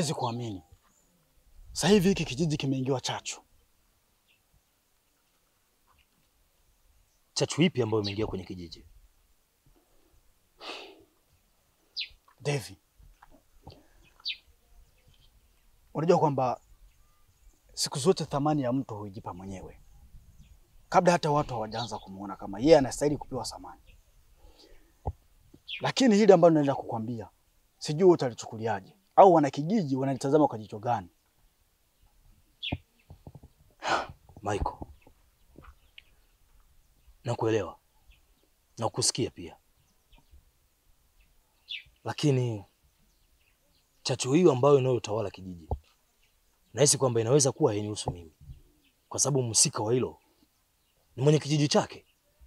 huwezi kuamini. Sasa hivi hiki kijiji kimeingiwa chachu. Chachu ipi ambayo imeingia kwenye kijiji? Devi, unajua kwamba siku zote thamani ya mtu huijipa mwenyewe, kabla hata watu hawajaanza kumuona kama yeye anastahili kupewa thamani. Lakini hili ambalo naenda kukwambia, sijui utalichukuliaje au wanakijiji wanalitazama kwa jicho gani? Michael, nakuelewa na kusikia pia, lakini chachu hiyo ambayo inayotawala kijiji, nahisi kwamba inaweza kuwa hainihusu mimi, kwa sababu mhusika wa hilo ni mwenye kijiji chake.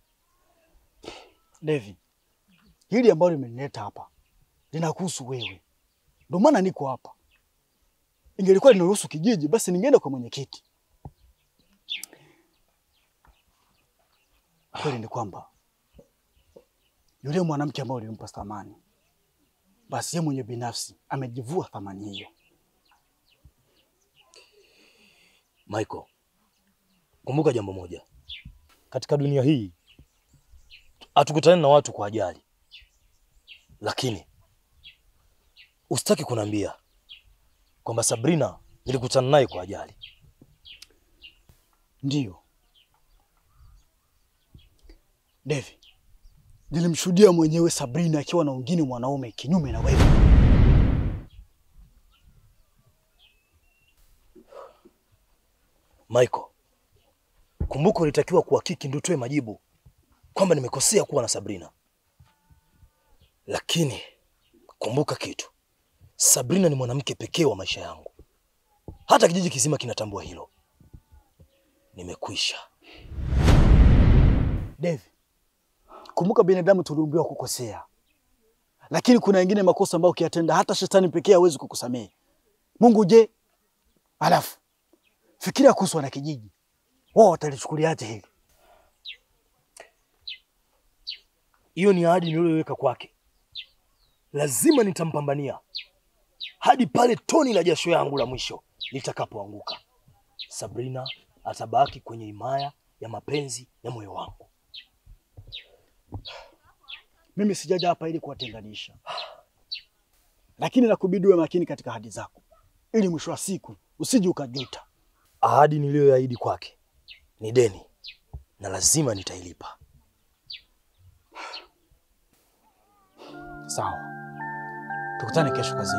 Devi, hili ambalo limenileta hapa linakuhusu wewe, ndio maana niko hapa. Ingelikuwa linahusu kijiji, basi ningeenda kwa mwenyekiti. Kweli ni kwamba yule mwanamke ambaye ulimpa thamani, basi yeye mwenye binafsi amejivua thamani hiyo. Michael, kumbuka jambo moja. Katika dunia hii hatukutani na watu kwa ajali. Lakini usitaki kuniambia kwamba Sabrina nilikutana naye kwa ajali. Ndiyo Devi, nilimshuhudia mwenyewe Sabrina akiwa na wengine mwanaume kinyume na wewe. Michael, kumbuka ulitakiwa kuhakiki ndio utoe majibu kwamba nimekosea kuwa na Sabrina. Lakini kumbuka kitu, Sabrina ni mwanamke pekee wa maisha yangu. Hata kijiji kizima kinatambua hilo. Nimekwisha. Devi, kumbuka binadamu tuliumbiwa kukosea. Lakini kuna wengine makosa ambayo ukiyatenda hata shetani pekee hawezi kukusamehe. Mungu je? Alafu fikiria kuhusu wana kijiji. Wao watalichukuliaje hili? Hiyo ni ahadi niliyoweka kwake. Lazima nitampambania hadi pale toni la jasho yangu la mwisho litakapoanguka. Sabrina atabaki kwenye himaya ya mapenzi ya moyo wangu. Mimi sijaja hapa ili kuwatenganisha, lakini nakubidi uwe makini katika ahadi zako, ili mwisho wa siku usije ukajuta. Ahadi niliyoahidi kwake ni deni na lazima nitailipa. Sawa, tukutane kesho kazini.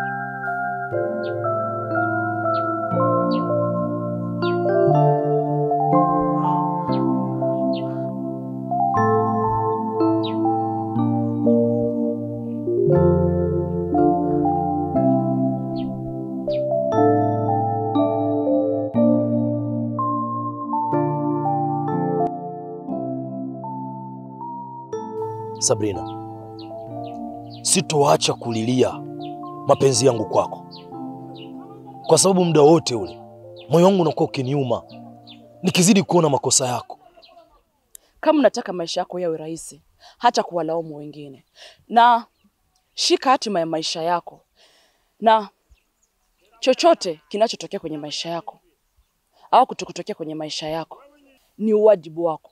Sabrina, sitoacha kulilia mapenzi yangu kwako, kwa sababu muda wote ule moyo wangu unakuwa ukiniuma nikizidi kuona makosa yako. Kama unataka maisha yako yawe rahisi, hata kuwalaumu wengine, na shika hatima ya maisha yako, na chochote kinachotokea kwenye maisha yako au kutokutokea kwenye maisha yako ni uwajibu wako.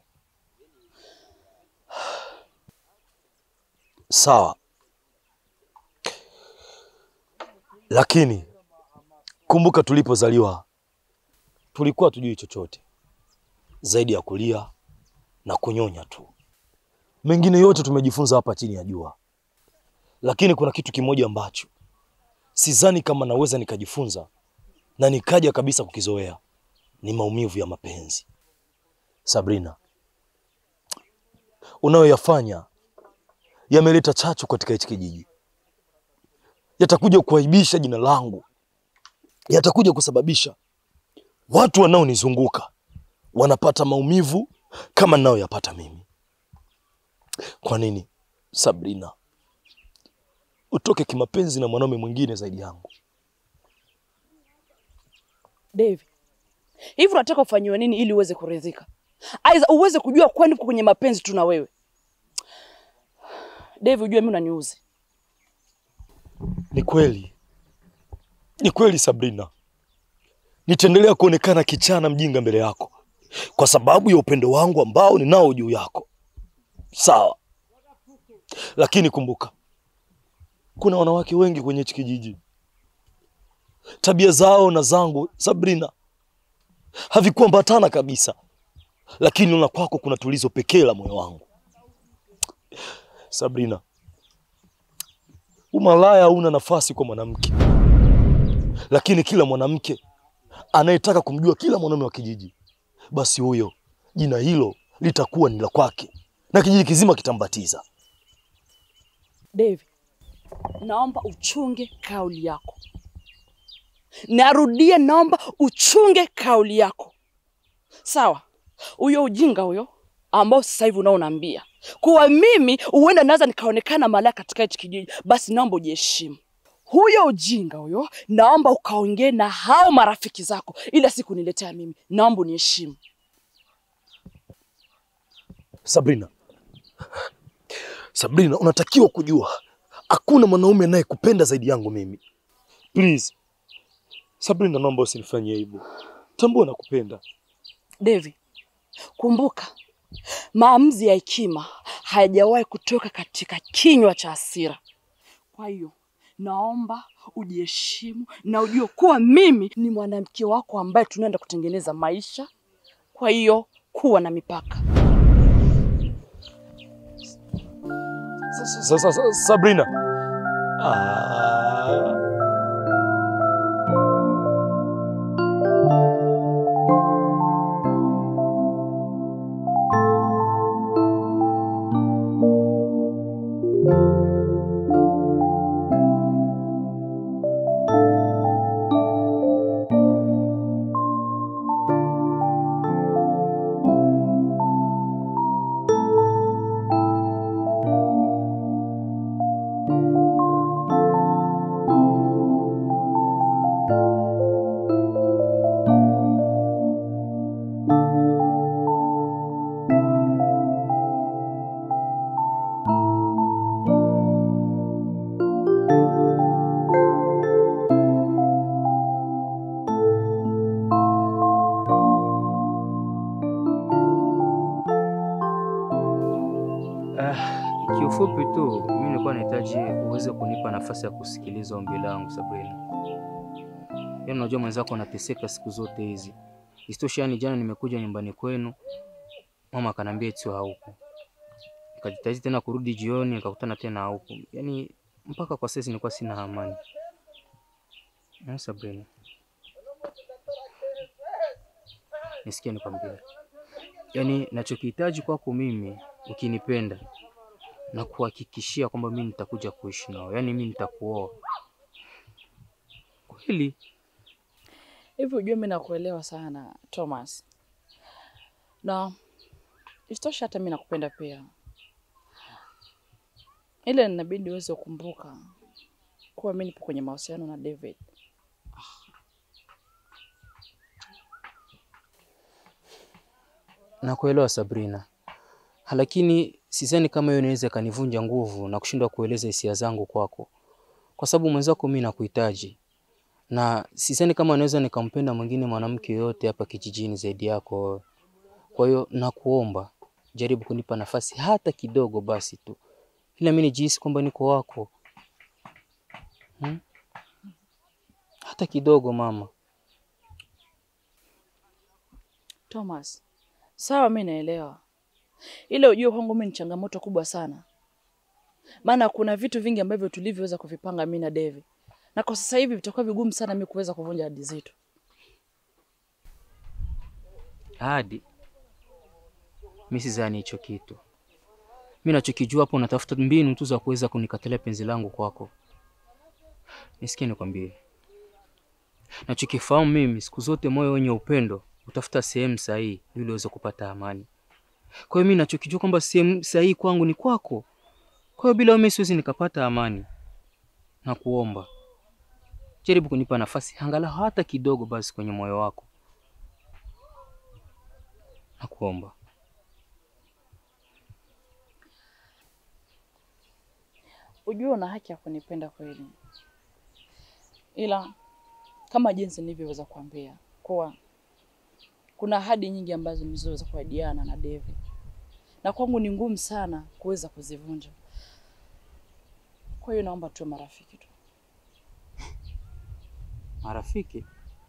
Sawa, lakini kumbuka tulipozaliwa tulikuwa tujui chochote zaidi ya kulia na kunyonya tu. Mengine yote tumejifunza hapa chini ya jua. Lakini kuna kitu kimoja ambacho sidhani kama naweza nikajifunza na nikaja kabisa kukizoea, ni maumivu ya mapenzi. Sabrina, unayoyafanya yameleta chachu katika hichi kijiji. Yatakuja kuaibisha jina langu. Yatakuja kusababisha watu wanaonizunguka wanapata maumivu kama ninayoyapata mimi. Kwa nini, Sabrina, utoke kimapenzi na mwanaume mwingine zaidi yangu? David, hivi unataka ufanyiwe nini ili uweze kuridhika? Aiza uweze kujua kwani uko kwenye mapenzi tu na wewe? David, ujue mimi unaniuzi. Ni kweli Ni kweli Sabrina, nitaendelea kuonekana kichana mjinga mbele yako kwa sababu ya upendo wangu ambao ninao juu yako. Sawa. Lakini kumbuka, kuna wanawake wengi kwenye hiki kijiji. Tabia zao na zangu Sabrina havikuambatana kabisa. Lakini na kwako kuna tulizo pekee la moyo wangu. Sabrina, umalaya hauna nafasi kwa mwanamke. Lakini kila mwanamke anayetaka kumjua kila mwanaume wa kijiji, basi huyo jina hilo litakuwa ni la kwake na kijiji kizima kitambatiza. David, naomba uchunge kauli yako. Narudia, naomba uchunge kauli yako. Sawa? Huyo ujinga huyo ambao sasa hivi unaoniambia kuwa mimi huenda naweza nikaonekana malaya katika hichi kijiji, basi naomba ujiheshimu. Huyo ujinga huyo naomba ukaongee na hao marafiki zako, ila siku niletea mimi. Naomba uniheshimu. Sabrina, unatakiwa kujua hakuna mwanaume anayekupenda zaidi yangu mimi. Please. Sabrina, naomba usinifanyie hivyo. Tambua nakupenda. David, kumbuka, maamuzi ya hekima hayajawahi kutoka katika kinywa cha hasira. Kwa hiyo, naomba ujiheshimu na ujue kuwa mimi ni mwanamke wako ambaye tunaenda kutengeneza maisha. Kwa hiyo, kuwa na mipaka. Sabrina. Kiufupi tu, mimi nilikuwa nahitaji uweze kunipa nafasi ya kusikiliza ombi langu Sabrina. Yaani unajua mwenzako anateseka siku zote hizi. Isitoshe, yani jana nimekuja nyumbani kwenu, mama akaniambia eti haupo. Nikajitahidi tena kurudi jioni, nikakutana tena haupo. Yaani mpaka kwa sasa nilikuwa sina amani. Na Sabrina, nisikie nikwambie. Yaani nachokihitaji kwako mimi, ukinipenda na kuhakikishia kwamba mimi nitakuja kuishi nao. Yaani mimi nitakuoa. Kweli? Hivi ujue mimi nakuelewa sana, Thomas. Na isitoshe hata mimi nakupenda pia. Ile inabidi uweze kukumbuka kuwa mimi nipo kwenye mahusiano na David. Nakuelewa Sabrina. Lakini sidhani kama hiyo inaweza kanivunja nguvu na kushindwa kueleza hisia zangu kwako. Kwa sababu mwenzako mimi nakuhitaji. Na sidhani kama naweza nikampenda mwingine mwanamke yote hapa kijijini zaidi yako. Kwa hiyo nakuomba jaribu kunipa nafasi hata kidogo basi tu. Ila mimi nijihisi kwamba niko wako. Hata kidogo mama. Thomas, sawa mimi naelewa. Ile ujue kwangu mimi ni changamoto kubwa sana. Maana kuna vitu vingi ambavyo tulivyoweza kuvipanga mimi na David. Na kwa sasa hivi vitakuwa vigumu sana mimi kuweza kuvunja ahadi zetu. Ahadi? Mimi sidhani hicho kitu. Mimi nachokijua hapo unatafuta mbinu tu za kuweza kunikatalia penzi langu kwako. Nisikie nikwambie. Nachokifahamu mimi siku zote moyo wenye upendo utafuta sehemu sahihi ili uweze kupata amani. Kwa hiyo mimi nachokijua kwamba sehemu sahihi kwangu ni kwako. Kwa hiyo bila wewe siwezi nikapata amani. Nakuomba jaribu kunipa nafasi angalau hata kidogo basi kwenye moyo wako. Nakuomba. Ujue una haki ya kunipenda kweli. Ila kama jinsi nilivyoweza kuambia kwa kuna ahadi nyingi ambazo nilizoweza kuahidiana na David, na kwangu ni ngumu sana kuweza kuzivunja. Kwa hiyo naomba tuwe marafiki tu. Marafiki?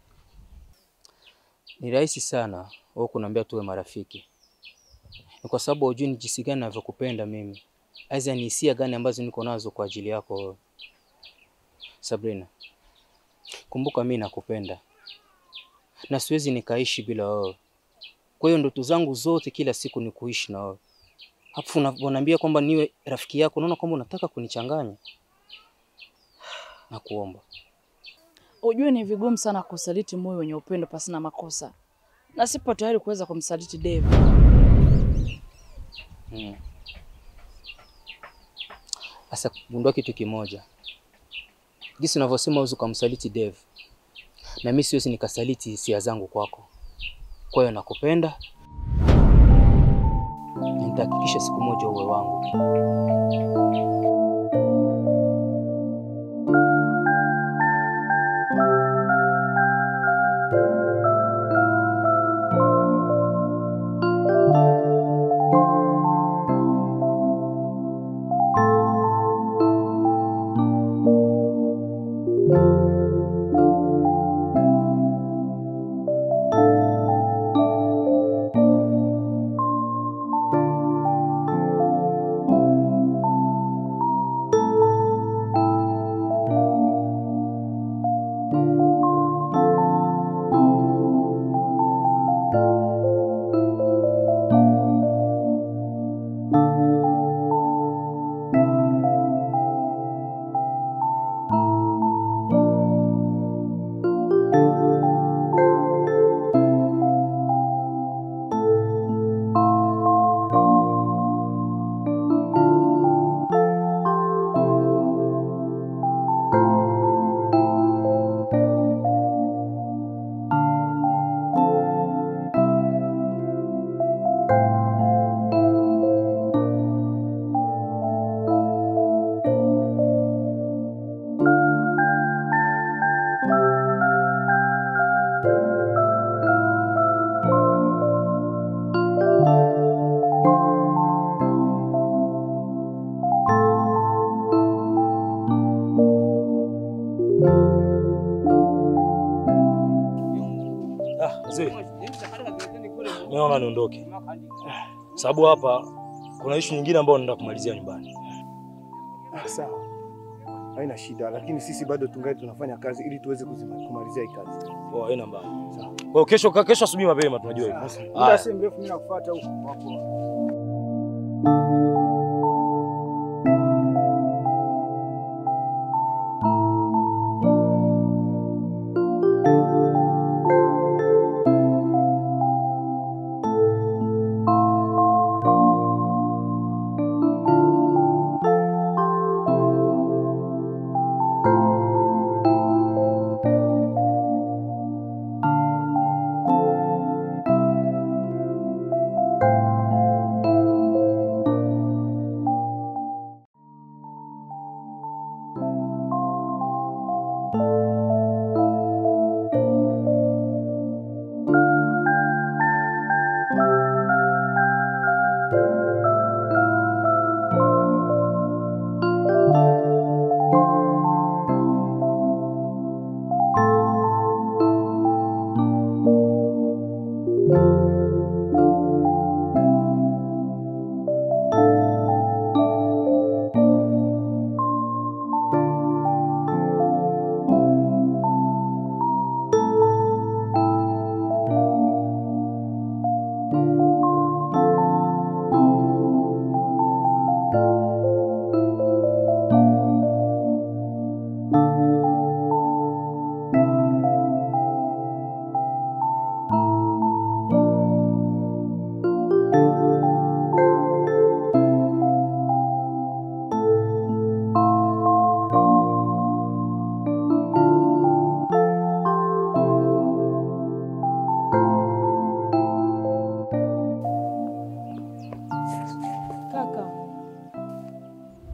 Ni rahisi sana wewe kuniambia tuwe marafiki. Ni kwa sababu hujui ni jinsi gani ninavyokupenda mimi. Aidha ni hisia gani ambazo niko nazo kwa ajili yako wewe. Sabrina, kumbuka mimi nakupenda. Na siwezi nikaishi bila wewe. Kwa hiyo ndoto zangu zote kila siku ni kuishi na wewe. Hapo unaniambia kwamba niwe rafiki yako, unaona kwamba unataka kunichanganya. Nakuomba. Ujue ni vigumu sana kusaliti moyo wenye upendo pasina makosa. Na sipo tayari kuweza kumsaliti David. Asa gundua kitu kimoja. Jinsi unavyosema uzu kumsaliti Dave. Na mimi siwezi nikasaliti hisia zangu kwako. Kwa hiyo nakupenda. Nitahakikisha siku moja uwe wangu. Naona niondoke. Sababu hapa kuna issue nyingine ambayo naenda kumalizia nyumbani. Sawa. Haina shida, lakini sisi bado tungali tunafanya kazi ili tuweze kumalizia hii kazi. Poa, haina mbaya. Sawa. Kwa hiyo kesho asubuhi mapema tunajua hivyo. Muda si mrefu mimi nakufuata huko hapo.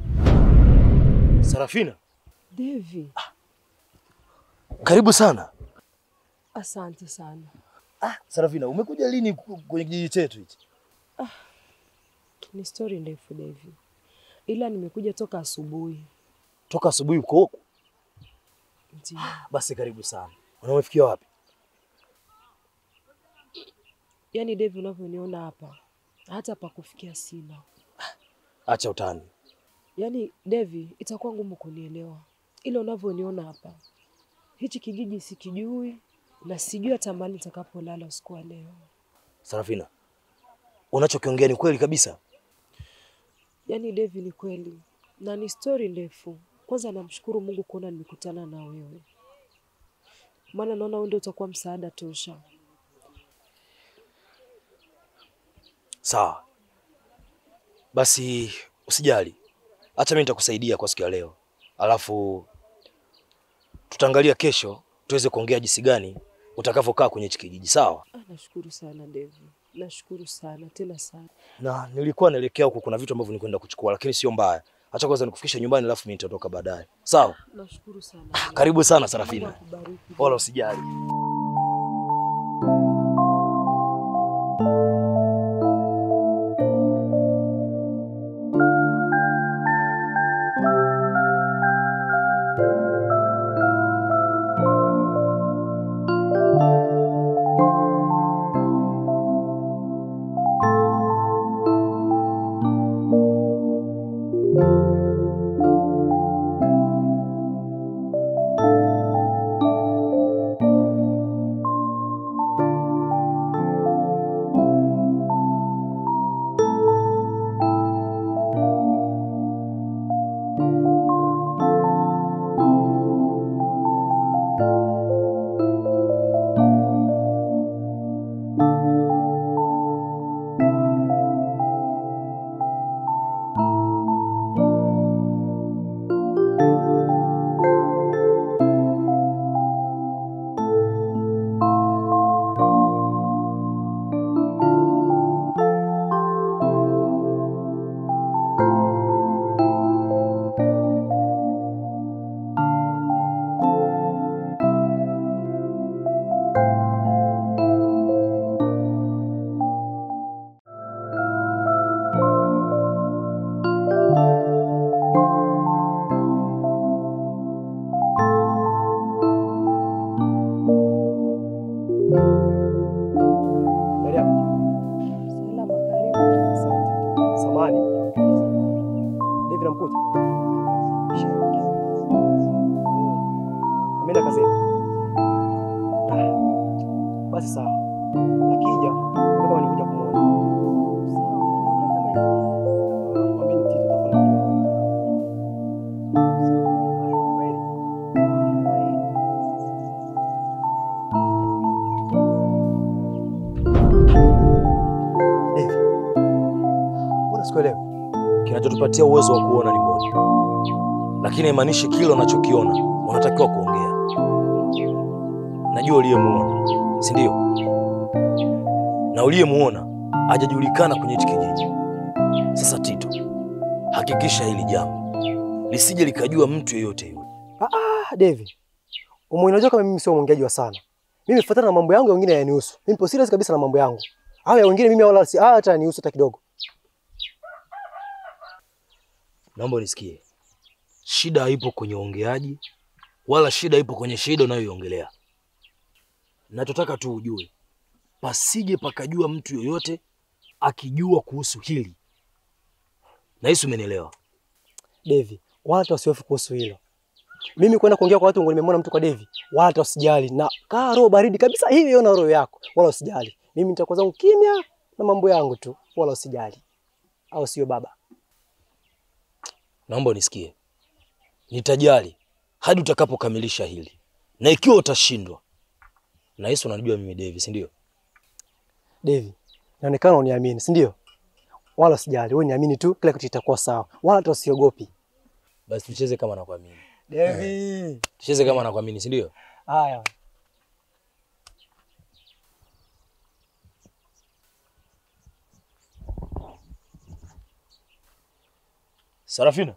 Sarafina. Devi. Karibu sana. Asante sana. Sarafina, umekuja lini kwenye kijiji chetu hichi? Ni story ndefu Devi. Ila nimekuja toka asubuhi. Toka asubuhi uko huko? Ndio. Basi karibu sana. Unamefikia wapi? Yaani Devi, unavyoniona hapa, hata pa kufikia sina. Acha utani. Yaani Devi, itakuwa ngumu kunielewa. Ila unavyoniona hapa, hichi kijiji sikijui na sijui hata mahali nitakapolala usiku wa leo. Sarafina, unachokiongea ni kweli kabisa? Yaani Devi, ni kweli. Na ni story ndefu. Kwanza namshukuru Mungu kuona nimekutana na wewe. Maana naona wewe ndio utakuwa msaada tosha. Sawa. Basi usijali. Acha mimi nitakusaidia kwa siku ya leo. Alafu tutaangalia kesho tuweze kuongea jinsi gani utakavyokaa kwenye hiki kijiji, sawa? Nashukuru sana Devi. Nashukuru sana, tena sana. Na nilikuwa naelekea huko, kuna vitu ambavyo nikwenda kuchukua, lakini sio mbaya. Acha kwanza nikufikishe nyumbani, alafu mimi nitaondoka baadaye. Sawa? Nashukuru sana. Karibu sana Sarafina. Mungu akubariki. Wala usijali. Ameenda kazini. Basi sawa. Akija, kama nikuja kumwona. Mwambie ni Tito tafadhali. Devi, mbona sikuelewi? Kinachotupatia uwezo wa kuona ni moja, lakini haimaanishi kile unachokiona unatakiwa kuongea. Najua uliyemuona, si ndio? Na uliyemuona hajajulikana kwenye hiki kijiji. Sasa Tito, hakikisha hili jambo lisije likajua mtu yeyote yule. Devi, unajua kama mimi sio mwongeaji wa sana. Mimi nifuatana na mambo yangu, ya wengine hayanihusu. Mimi nipo serious kabisa na mambo yangu. Hao ya wengine mimi wala si hata nihusu hata kidogo. Naomba unisikie. Shida haipo kwenye ongeaji, wala shida ipo kwenye shida unayoiongelea. Nachotaka tu ujue, pasije pakajua mtu yoyote akijua kuhusu hili. Na hisi umenielewa? Devi, wala wasihofu kuhusu hilo. Mimi kwenda kuongea kwa watu ngo nimemwona mtu kwa Devi, wala usijali. Na kaa roho baridi kabisa hivi na roho yako, wala usijali. Mimi nitakuwa zangu kimya na mambo yangu tu, wala usijali. Au sio baba? Naomba unisikie. Nitajali hadi utakapokamilisha hili. Na ikiwa utashindwa, na hisi unanijua mimi Devi, si ndio? Devi, inaonekana uniamini, si ndio? Wala usijali, wewe niamini tu, kila kitu kitakuwa sawa. Wala usiogopi. Basi tucheze kama nakuamini. Devi, Tucheze kama nakuamini, si ndio? haya. Sarafina.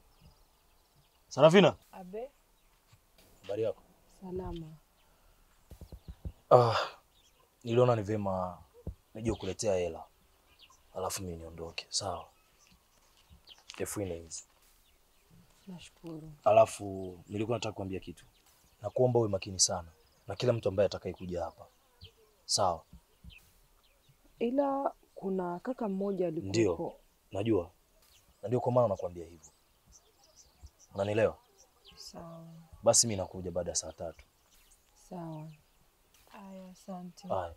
Sarafina. Abe, Habari yako? salama. Niliona ni vyema nije kukuletea hela. Alafu mimi niondoke, sawa? Elfu 4 hizi. Nashukuru. Alafu nilikuwa nataka kuambia kitu. Nakuomba uwe makini sana na kila mtu ambaye atakayekuja hapa. Sawa? Ila kuna kaka mmoja alikuwa. Ndio, najua. Na ndio kwa maana nakwambia hivyo. Unanielewa? Sawa. Basi mimi nakuja baada ya saa 3. Sawa. Haya, asante. Haya.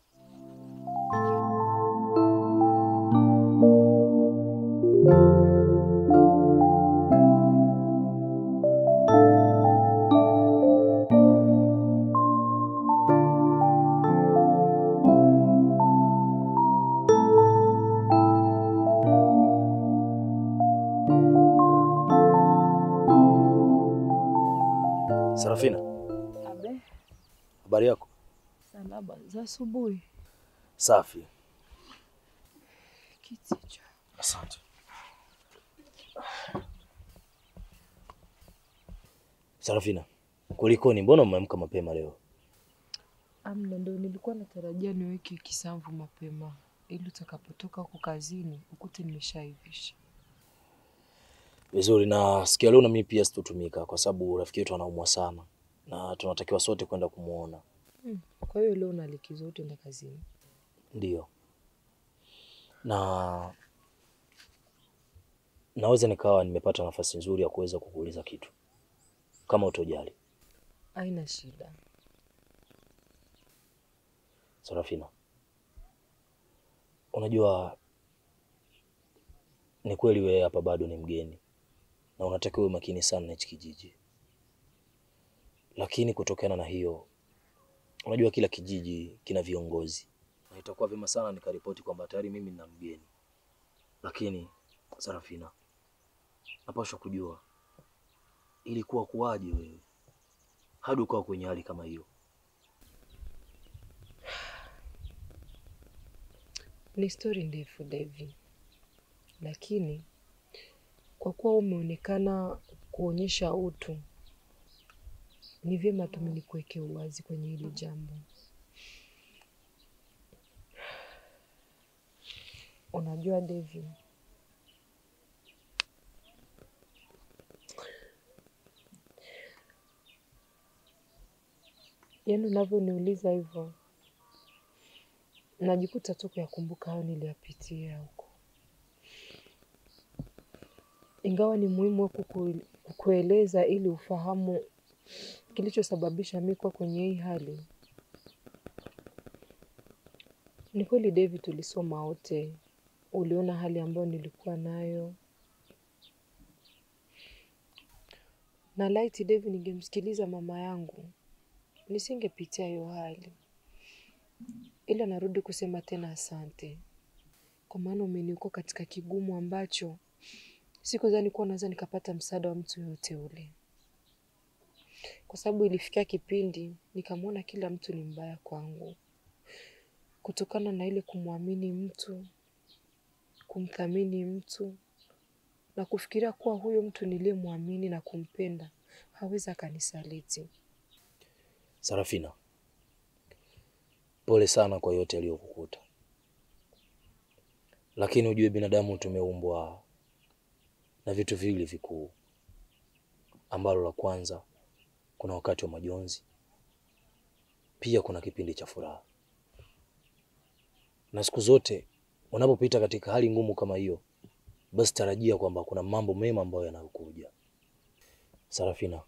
Sarafina. Abe. Habari yako? Salama za asubuhi. Safi. Kiti hicho. Asante. Sarafina, kulikoni? Mbona umeamka mapema leo? Amna, ndio nilikuwa natarajia niweke kisamvu mapema ili utakapotoka huko kazini ukute nimeshaivisha. Vizuri, na sikia leo na mimi pia sitotumika kwa sababu rafiki yetu anaumwa sana na tunatakiwa sote kwenda kumuona. Kwa hiyo leo na likizo utaenda kazini? Ndio. Na naweza nikawa nimepata nafasi nzuri ya kuweza kukuuliza kitu kama utojali. Haina shida. Sarafina, unajua ni kweli wewe hapa bado ni mgeni na unatakiwa uwe makini sana na hichi kijiji. Lakini kutokana na hiyo, unajua kila kijiji kina viongozi. Na itakuwa vyema sana nikaripoti kwamba tayari mimi nina mgeni. Lakini Sarafina, napaswa kujua ilikuwa kuwaje wewe hadi ukawa kwenye hali kama hiyo? Ni story ndefu Devi, lakini kwa kuwa umeonekana kuonyesha utu, ni vyema tu nikuweke uwazi kwenye hili jambo. Unajua Devi, yaani unavyoniuliza hivyo najikuta tu kuyakumbuka hayo niliyapitia huko. Ingawa ni muhimu kukueleza ili ufahamu kilichosababisha mimi kuwa kwenye hii hali. Ni kweli David, tulisoma wote. Uliona hali ambayo nilikuwa nayo. Na laiti David ningemsikiliza mama yangu, nisingepitia hiyo hali. Ila narudi kusema tena asante. Kwa maana umeniokoa katika kigumu ambacho sikudhani kuwa naweza nikapata msaada wa mtu yote ule. Kwa sababu ilifikia kipindi nikamwona kila mtu ni mbaya kwangu. Kutokana na ile kumwamini mtu, kumthamini mtu, na kufikiria kuwa huyo mtu niliyemwamini na kumpenda hawezi akanisaliti. Sarafina, pole sana kwa yote yaliyokukuta. Lakini ujue binadamu tumeumbwa na vitu viwili vikuu, ambalo la kwanza kuna wakati wa majonzi, pia kuna kipindi cha furaha. Na siku zote unapopita katika hali ngumu kama hiyo, basi tarajia kwamba kuna mambo mema ambayo yanakuja. Sarafina,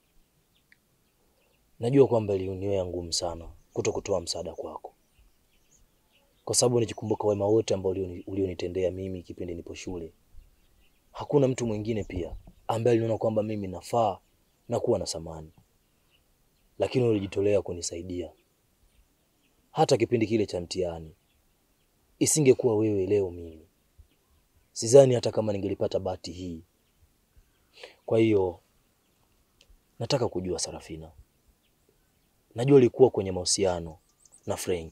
najua kwamba iliniwia ngumu sana kutokutoa msaada kwako, kwa sababu nikikumbuka wema wote ambao ulionitendea mimi kipindi nipo shule, hakuna mtu mwingine pia ambaye aliona kwamba mimi nafaa na kuwa na thamani. Lakini ulijitolea kunisaidia hata kipindi kile cha mtihani. Isingekuwa wewe leo mimi sidhani hata kama ningelipata bahati hii. Kwa hiyo nataka kujua Sarafina, najua ulikuwa kwenye mahusiano na Frank,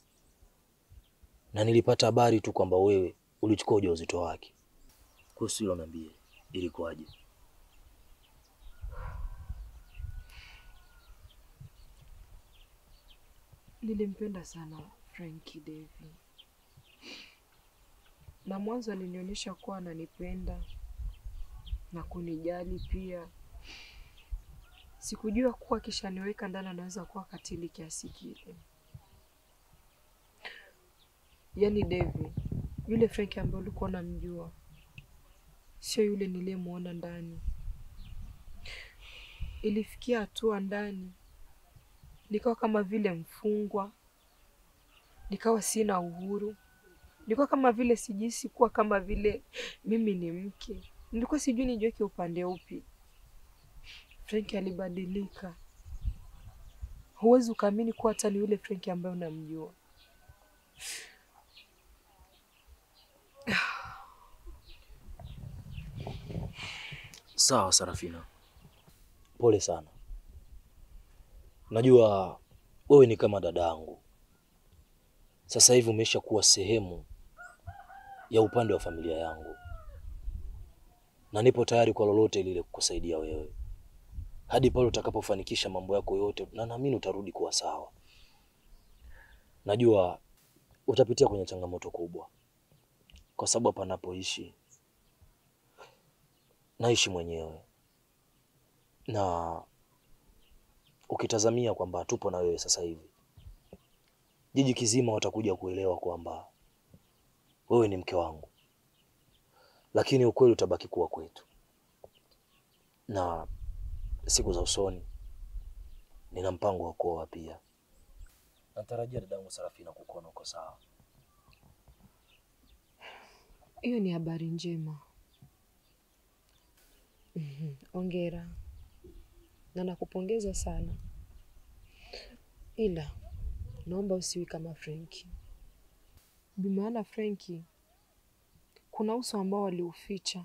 na nilipata habari tu kwamba wewe ulichukua ujauzito wake. Kuhusu hilo niambie, ilikuwaje? Nilimpenda sana Frankie Devi, na mwanzo alinionyesha kuwa ananipenda na kunijali pia. Sikujua kuwa kisha niweka ndani anaweza kuwa katili kiasi kile. Yaani Devi, yule Frankie ambaye ulikuwa unamjua sio yule niliyemuona ndani. Ilifikia hatua ndani nikawa kama vile mfungwa, nikawa sina uhuru, nilikuwa kama vile sijisi kuwa kama vile mimi ni mke. Nilikuwa sijui nijiweke upande upi. Frankie alibadilika. Huwezi ukaamini kuwa hata ni yule Frankie ambaye unamjua. Sawa Sarafina, pole sana. Najua wewe ni kama dadangu. Sasa hivi umesha kuwa sehemu ya upande wa familia yangu, na nipo tayari kwa lolote lile kukusaidia wewe hadi pale utakapofanikisha mambo yako yote, na naamini utarudi kuwa sawa. Najua utapitia kwenye changamoto kubwa, kwa sababu panapoishi naishi mwenyewe, na ukitazamia kwamba tupo na wewe sasa hivi, jiji kizima watakuja kuelewa kwamba wewe ni mke wangu, lakini ukweli utabaki kuwa kwetu. Na siku za usoni nina mpango wa kuoa pia. Natarajia dadangu Sarafina kukuona uko sawa. Hiyo ni habari njema. Hongera. Na nakupongeza sana. Ila naomba usiwi kama Frankie. Bimaana Frankie kuna uso ambao aliuficha.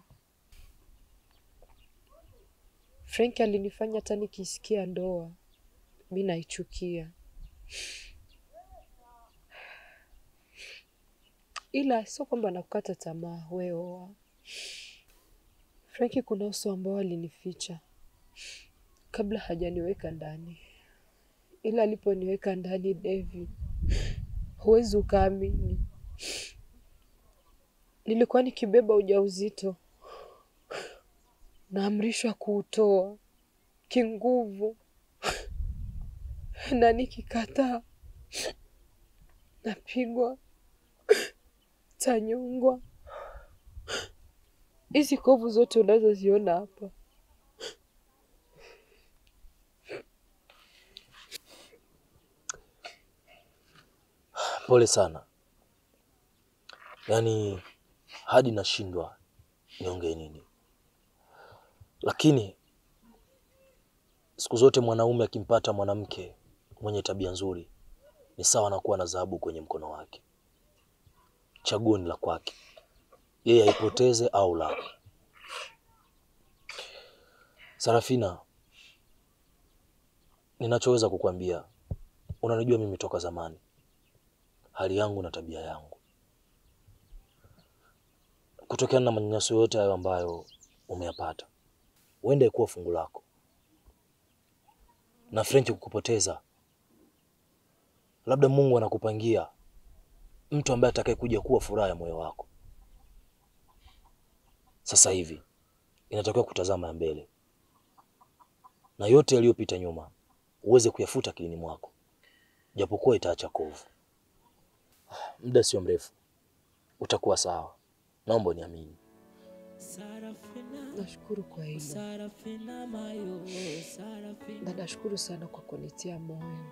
Frankie alinifanya hata nikisikia ndoa mimi naichukia. Ila sio kwamba nakukata tamaa wewe. Frankie kuna uso ambao alinificha kabla hajaniweka ndani. Ila aliponiweka ndani Devi, huwezi ukaamini. Nilikuwa nikibeba ujauzito, naamrishwa kuutoa kinguvu, na nikikataa napigwa, tanyongwa. Hizi kovu zote unazoziona hapa. Pole sana. Yaani hadi nashindwa niongee nini. Lakini siku zote mwanaume akimpata mwanamke mwenye tabia nzuri ni sawa na kuwa na dhahabu kwenye mkono wake. Chaguo ni la kwake, yeye aipoteze au la. Sarafina, ninachoweza kukuambia, unanijua mimi toka zamani, hali yangu na tabia yangu. Kutokana na manyanyaso yote hayo ambayo umeyapata, uende kuwa fungu lako. Na Frankie kukupoteza, labda Mungu anakupangia mtu ambaye atakayekuja kuwa furaha ya moyo wako. Sasa hivi inatakiwa kutazama mbele, na yote yaliyopita nyuma uweze kuyafuta akilini mwako, japokuwa itaacha kovu. Muda sio mrefu utakuwa sawa, naomba uniamini. Nashukuru kwa hilo. Na nashukuru sana kwa kunitia moyo.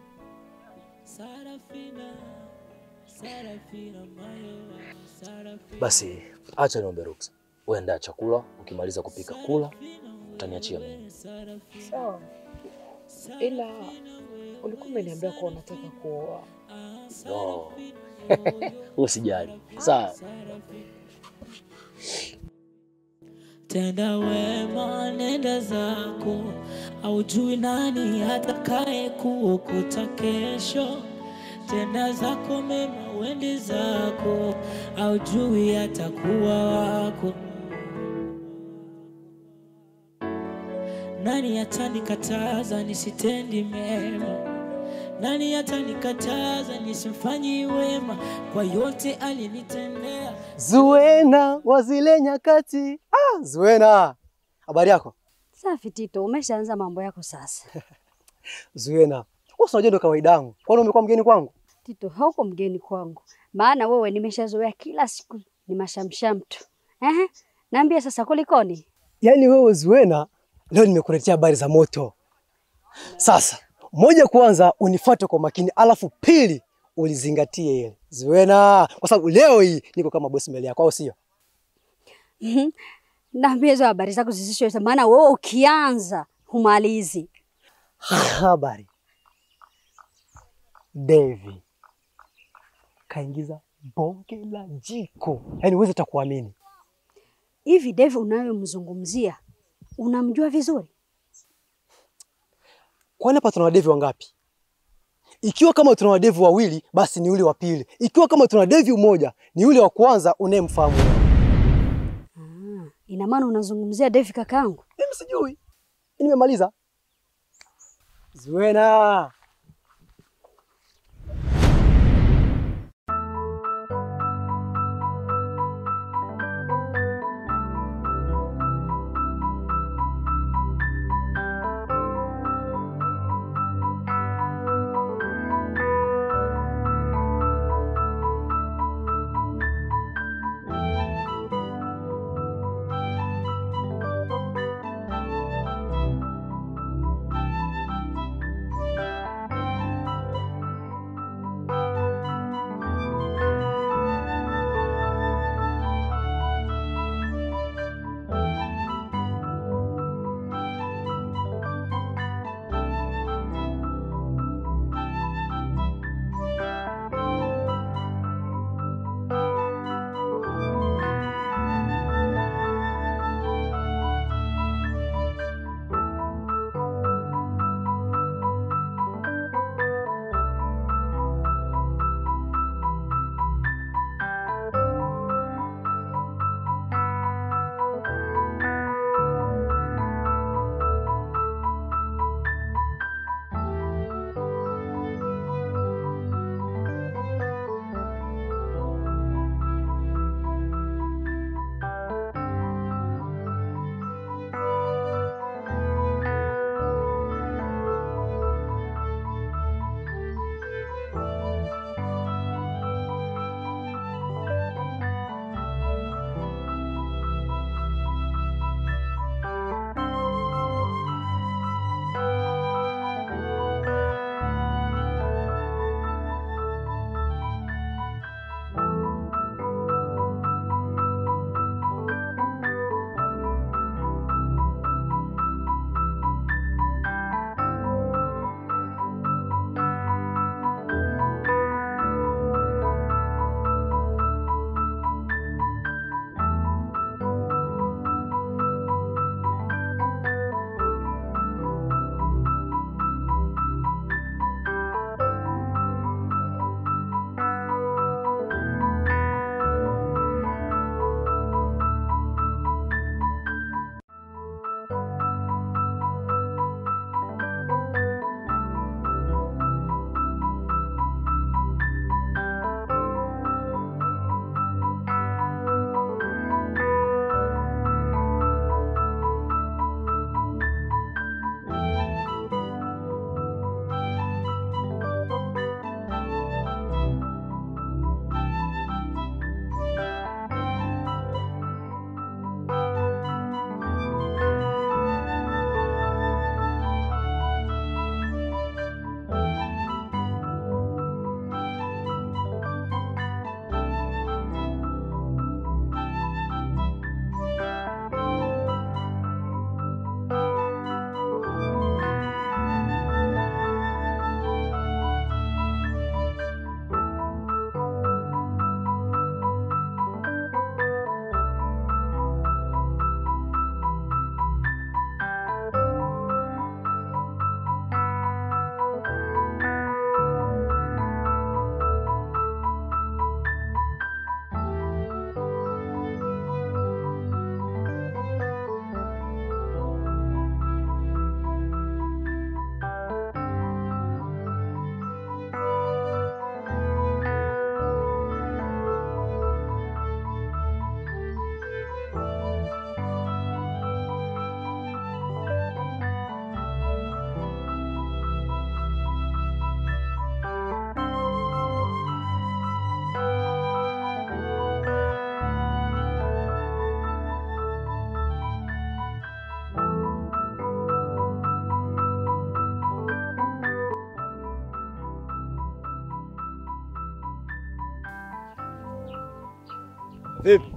Basi acha niombe ruksa, uende chakula, ukimaliza kupika kula utaniachia mimi. Sawa. Ila ulikuwa umeniambia kuwa unataka kuoa. No. Usijali. Sawa. Tenda wema nenda zako, haujui nani atakaye kuokota kesho. Tenda zako mema wende zako, haujui atakuwa wako. Nani atanikataza nisitendi mema? nani atanikataza nisimfanyie wema kwa yote alinitendea. Zuena wa zile nyakati. Zuena, habari yako? Safi Tito, umeshaanza mambo yako sasa. Zuena, unajua ndo kawaida yangu. Kwani umekuwa mgeni kwangu? Tito, hauko mgeni kwangu. Maana wewe nimeshazoea kila siku ni mashamsham tu. Naambia sasa kulikoni? Yaani wewe Zuena, leo nimekuletea habari za moto. Sasa, moja kwanza unifuate kwa makini, alafu pili ulizingatie ile. Zuena, kwa sababu leo hii niko kama boss mbele yako, au sio? Naambia hizo habari zako zisishoe, maana wewe ukianza humalizi. Habari. Devi kaingiza bonge la jiko. Yaani uweze takuamini. Hivi Devi unayomzungumzia unamjua vizuri? Kwani hapa tuna Devi wangapi? Ikiwa kama tuna Devi wawili, basi ni yule wa pili. Ikiwa kama tuna Devi mmoja, ni yule wa kwanza unayemfahamu. Ina maana unazungumzia Devi kakangu? Mimi sijui. Nimemaliza. Zuena. Vipi?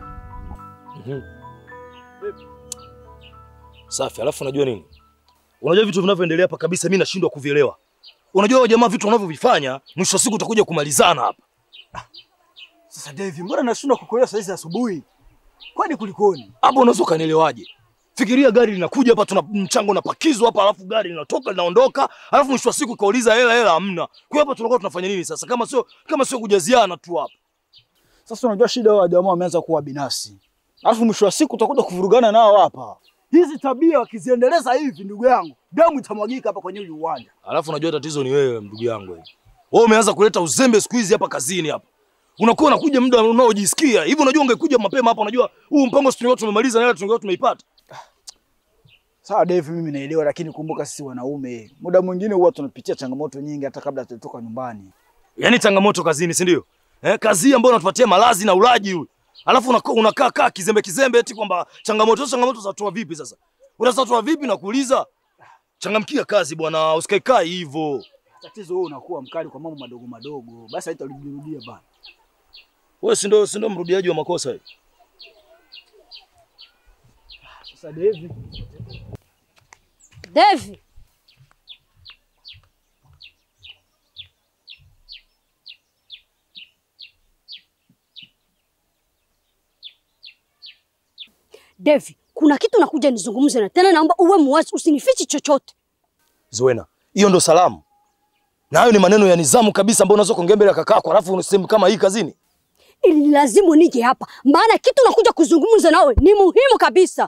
Safi, alafu unajua nini? Unajua vitu vinavyoendelea hapa kabisa mimi nashindwa kuvielewa. Unajua wao jamaa vitu wanavyovifanya, mwisho wa siku utakuja kumalizana hapa. Sasa Devi, mbona nashindwa kukuelewa saa hizi asubuhi? Kwani kulikoni? Hapo unaweza kanielewaje? Fikiria gari linakuja hapa, tuna mchango unapakizwa hapa, alafu gari linatoka linaondoka, alafu mwisho wa siku kauliza hela hamna. Kwa hapa tunakuwa tunafanya nini sasa kama sio kujaziana tu hapa? Sasa unajua shida wao jamaa wameanza kuwa binafsi. Alafu mwisho wa siku utakuja kuvurugana nao hapa. Hizi tabia wakiziendeleza hivi ndugu yangu, damu itamwagika hapa kwenye uwanja. Alafu unajua tatizo ni wewe ndugu yangu wewe. Wewe umeanza kuleta uzembe siku hizi hapa kazini hapa. Unakuwa unakuja muda unaojisikia. Hivi unajua ungekuja mapema hapa, unajua huu mpango sisi tumemaliza na hela tungekuwa tumeipata. Sawa Dave, mimi naelewa, lakini kumbuka sisi wanaume muda mwingine huwa tunapitia changamoto nyingi hata kabla tutatoka nyumbani. Yaani changamoto kazini, si ndio? Kazi ambayo unatupatia malazi na ulaji huyu. Alafu unakaa kizembe eti kwamba changamoto zitatoa vipi sasa? Unazatoa vipi na kuuliza? Changamkia kazi bwana, usikae hivyo. Tatizo wewe unakuwa mkali kwa mambo madogo madogo. Basi haitarudia bana. Wewe si ndio mrudiaji wa makosa hivi? Sasa Devi. Devi, kuna kitu nakuja nizungumze na tena naomba uwe muwazi, usinifichi chochote. Zuena, hiyo ndo salamu. Na hayo ni maneno ya nizamu kabisa ambayo unaweza kuongea mbele ya kakako alafu unasema kama hii kazini. Ili lazima nije hapa, maana kitu nakuja kuzungumza nawe ni muhimu kabisa.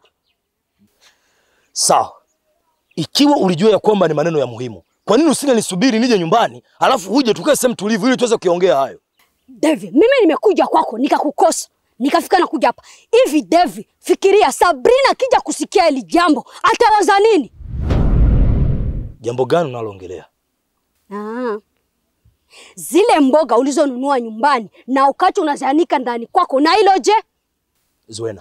Sawa. Ikiwa ulijua ya kwamba ni maneno ya muhimu, kwa nini usile nisubiri nije nyumbani, alafu uje tukae sehemu tulivu ili tuweze kuongea hayo? Devi, mimi nimekuja kwako nikakukosa. Nikafika na kuja hapa. Hivi Devi, fikiria Sabrina akija kusikia hili jambo, atawaza nini? Jambo gani unaloongelea? Zile mboga ulizonunua nyumbani na ukacha unazanika ndani kwako, na hilo je? Zuena,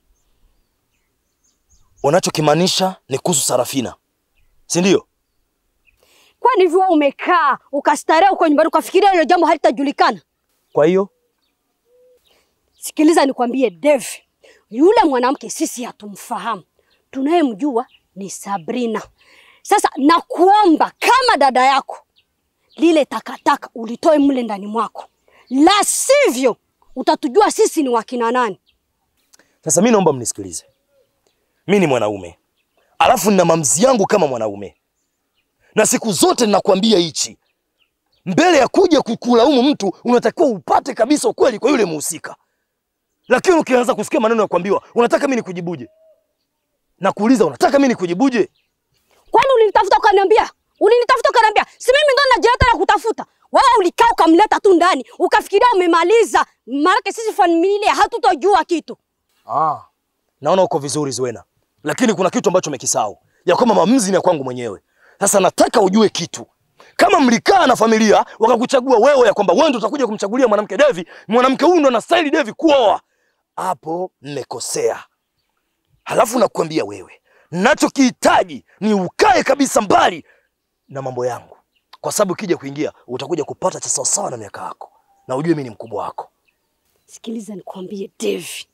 unachokimaanisha ni kuhusu Sarafina, si ndio? Kwani hivyo umekaa ukastarehe uko nyumbani ukafikiria hilo jambo halitajulikana? Kwa hiyo sikiliza nikwambie Devi, yule mwanamke sisi hatumfahamu. Tunayemjua ni Sabrina. Sasa nakuomba kama dada yako, lile takataka ulitoe mle ndani mwako. La sivyo utatujua sisi ni wakina nani. Sasa mimi naomba mnisikilize. Mimi ni mwanaume. Alafu nina maamuzi yangu kama mwanaume. Na siku zote ninakwambia hichi. Mbele ya kuja kukulaumu mtu, unatakiwa upate kabisa ukweli kwa yule muhusika. Lakini ukianza kusikia maneno ya kuambiwa, unataka mimi nikujibuje? Na kuuliza unataka mimi nikujibuje? Kwani ulinitafuta ukaniambia? Si mimi ndo najileta na kutafuta. Wewe ulikaa ukamleta tu ndani, ukafikiria umemaliza. Maana sisi familia hatutojua kitu. Naona uko vizuri Zuena. Lakini kuna kitu ambacho umekisahau. Ya kwamba maamuzi ni ya kwangu mwenyewe. Sasa nataka ujue kitu. Kama mlikaa na familia wakakuchagua wewe ya kwamba wewe ndio utakuja kumchagulia mwanamke Devi, mwanamke huyu ndo anastahili Devi kuoa, hapo mmekosea. Halafu nakwambia wewe, ninachokihitaji ni ukae kabisa mbali na mambo yangu. Kwa sababu kija kuingia utakuja kupata cha sawa sawa na miaka yako. Na ujue mimi ni mkubwa wako. Sikiliza nikwambie Devi.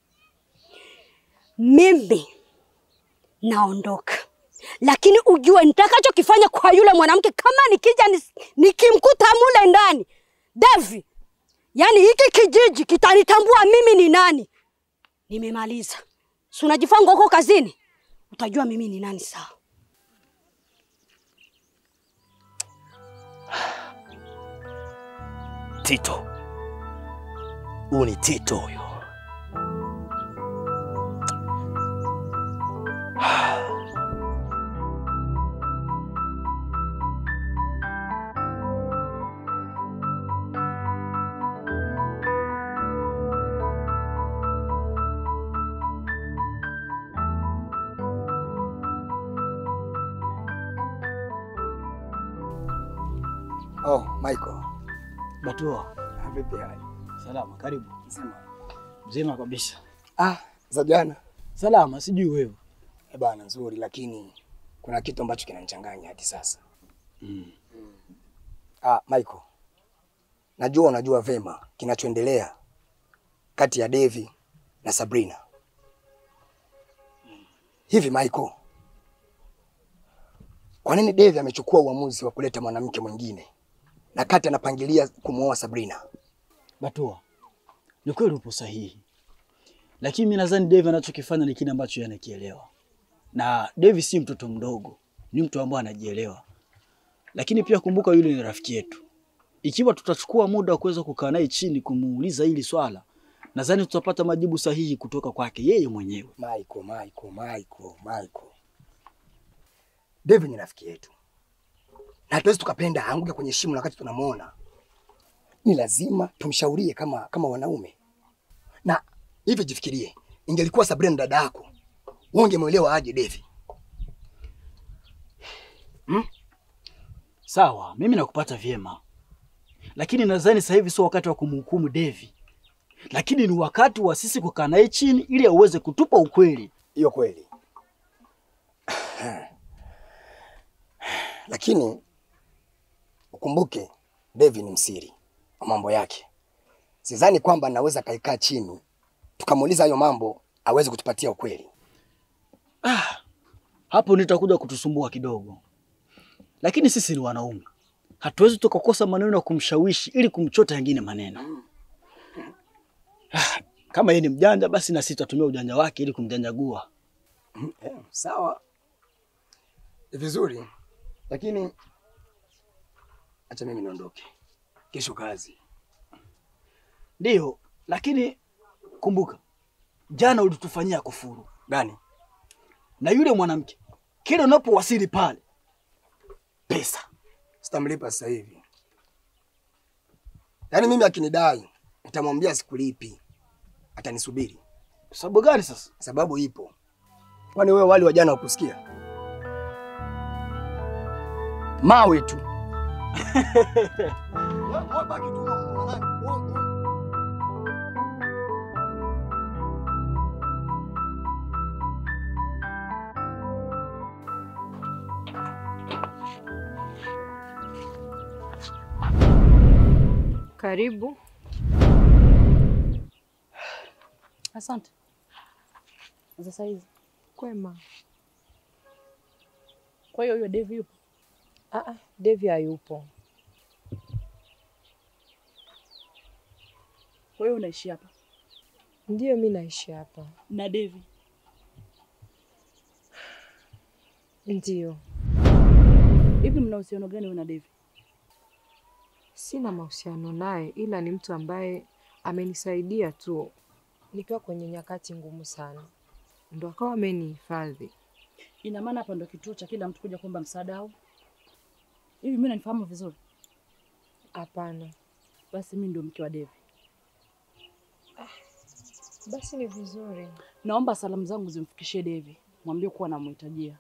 Mimi naondoka. Lakini ujue nitakachokifanya kwa yule mwanamke kama nikija nikimkuta mule ndani. Devi, yani hiki kijiji kitanitambua mimi ni nani. Nimemaliza. Si unajifanga huko kazini? Utajua mimi ni nani sawa. Tito. Huyu ni Tito huyo. Oh, Michael. Batua. Vipi hali? Salama, karibu. Mzima. Mzima kabisa. Za jana? Salama, sijui wewe. Bana nzuri, lakini kuna kitu ambacho kinanichanganya hadi sasa. Michael. Najua unajua vema kinachoendelea kati ya Devi na Sabrina. Hivi Michael, kwa nini Devi amechukua uamuzi wa kuleta mwanamke mwingine na kati anapangilia kumuoa Sabrina? Batua, ni kweli upo sahihi. Lakini mimi nadhani Devi anachokifanya ni kile ambacho yeye anakielewa. Na Devi si mtoto mdogo, ni mtu ambaye anajielewa. Lakini pia kumbuka yule ni rafiki yetu. Ikiwa tutachukua muda wa kuweza kukaa naye chini kumuuliza hili swala, nadhani tutapata majibu sahihi kutoka kwake yeye mwenyewe. Michael. Devi ni rafiki yetu. Na hatuwezi tukapenda aanguke kwenye shimo wakati tunamuona. Ni lazima tumshaurie kama wanaume. Na hivi jifikirie, ingelikuwa Sabrina dada yako, wewe ungemuelewa aje Devi? Sawa, mimi nakupata vyema. Lakini nadhani sasa hivi sio wakati wa kumhukumu Devi. Lakini ni wakati wa sisi kukaa naye chini ili aweze kutupa ukweli. Hiyo kweli. Lakini ukumbuke Devi ni msiri wa mambo yake. Sidhani kwamba naweza kaikaa chini tukamuuliza hayo mambo aweze kutupatia ukweli. Hapo nitakuja kutusumbua kidogo. Lakini sisi ni wanaume. Hatuwezi tukakosa maneno ya kumshawishi ili kumchota wengine maneno. Kama yeye ni mjanja basi na sisi tutatumia ujanja wake ili kumjanjagua. Sawa. Vizuri. Lakini acha mimi niondoke. Kesho kazi. Ndio, lakini kumbuka jana ulitufanyia kufuru. Gani? Na yule mwanamke kile unapowasili pale pesa sitamlipa sasa hivi. Yaani mimi akinidai nitamwambia sikulipi. Atanisubiri. Sababu gani sasa? Sababu ipo. Kwani wewe wali wa jana ukusikia? Mawe tu. Karibu. Asante. Sasa hizi. Kwema. Kwa hiyo Devi yupo? Devi hayupo. Kwa hiyo unaishi hapa? Ndio, mimi naishi hapa. Na Devi? Ndio. Hivi mna uhusiano gani wewe na Devi? Sina mahusiano naye, ila ni mtu ambaye amenisaidia tu nikiwa kwenye nyakati ngumu sana. Ndio akawa amenihifadhi. Ina maana hapa ndio kituo cha kila mtu kuja kuomba msaada au? Hivi mimi nanifahamu vizuri? Hapana. Basi mimi ndio mke wa Devi. Basi ni vizuri. Naomba salamu zangu zimfikishie Devi. Mwambie kuwa namhitajia.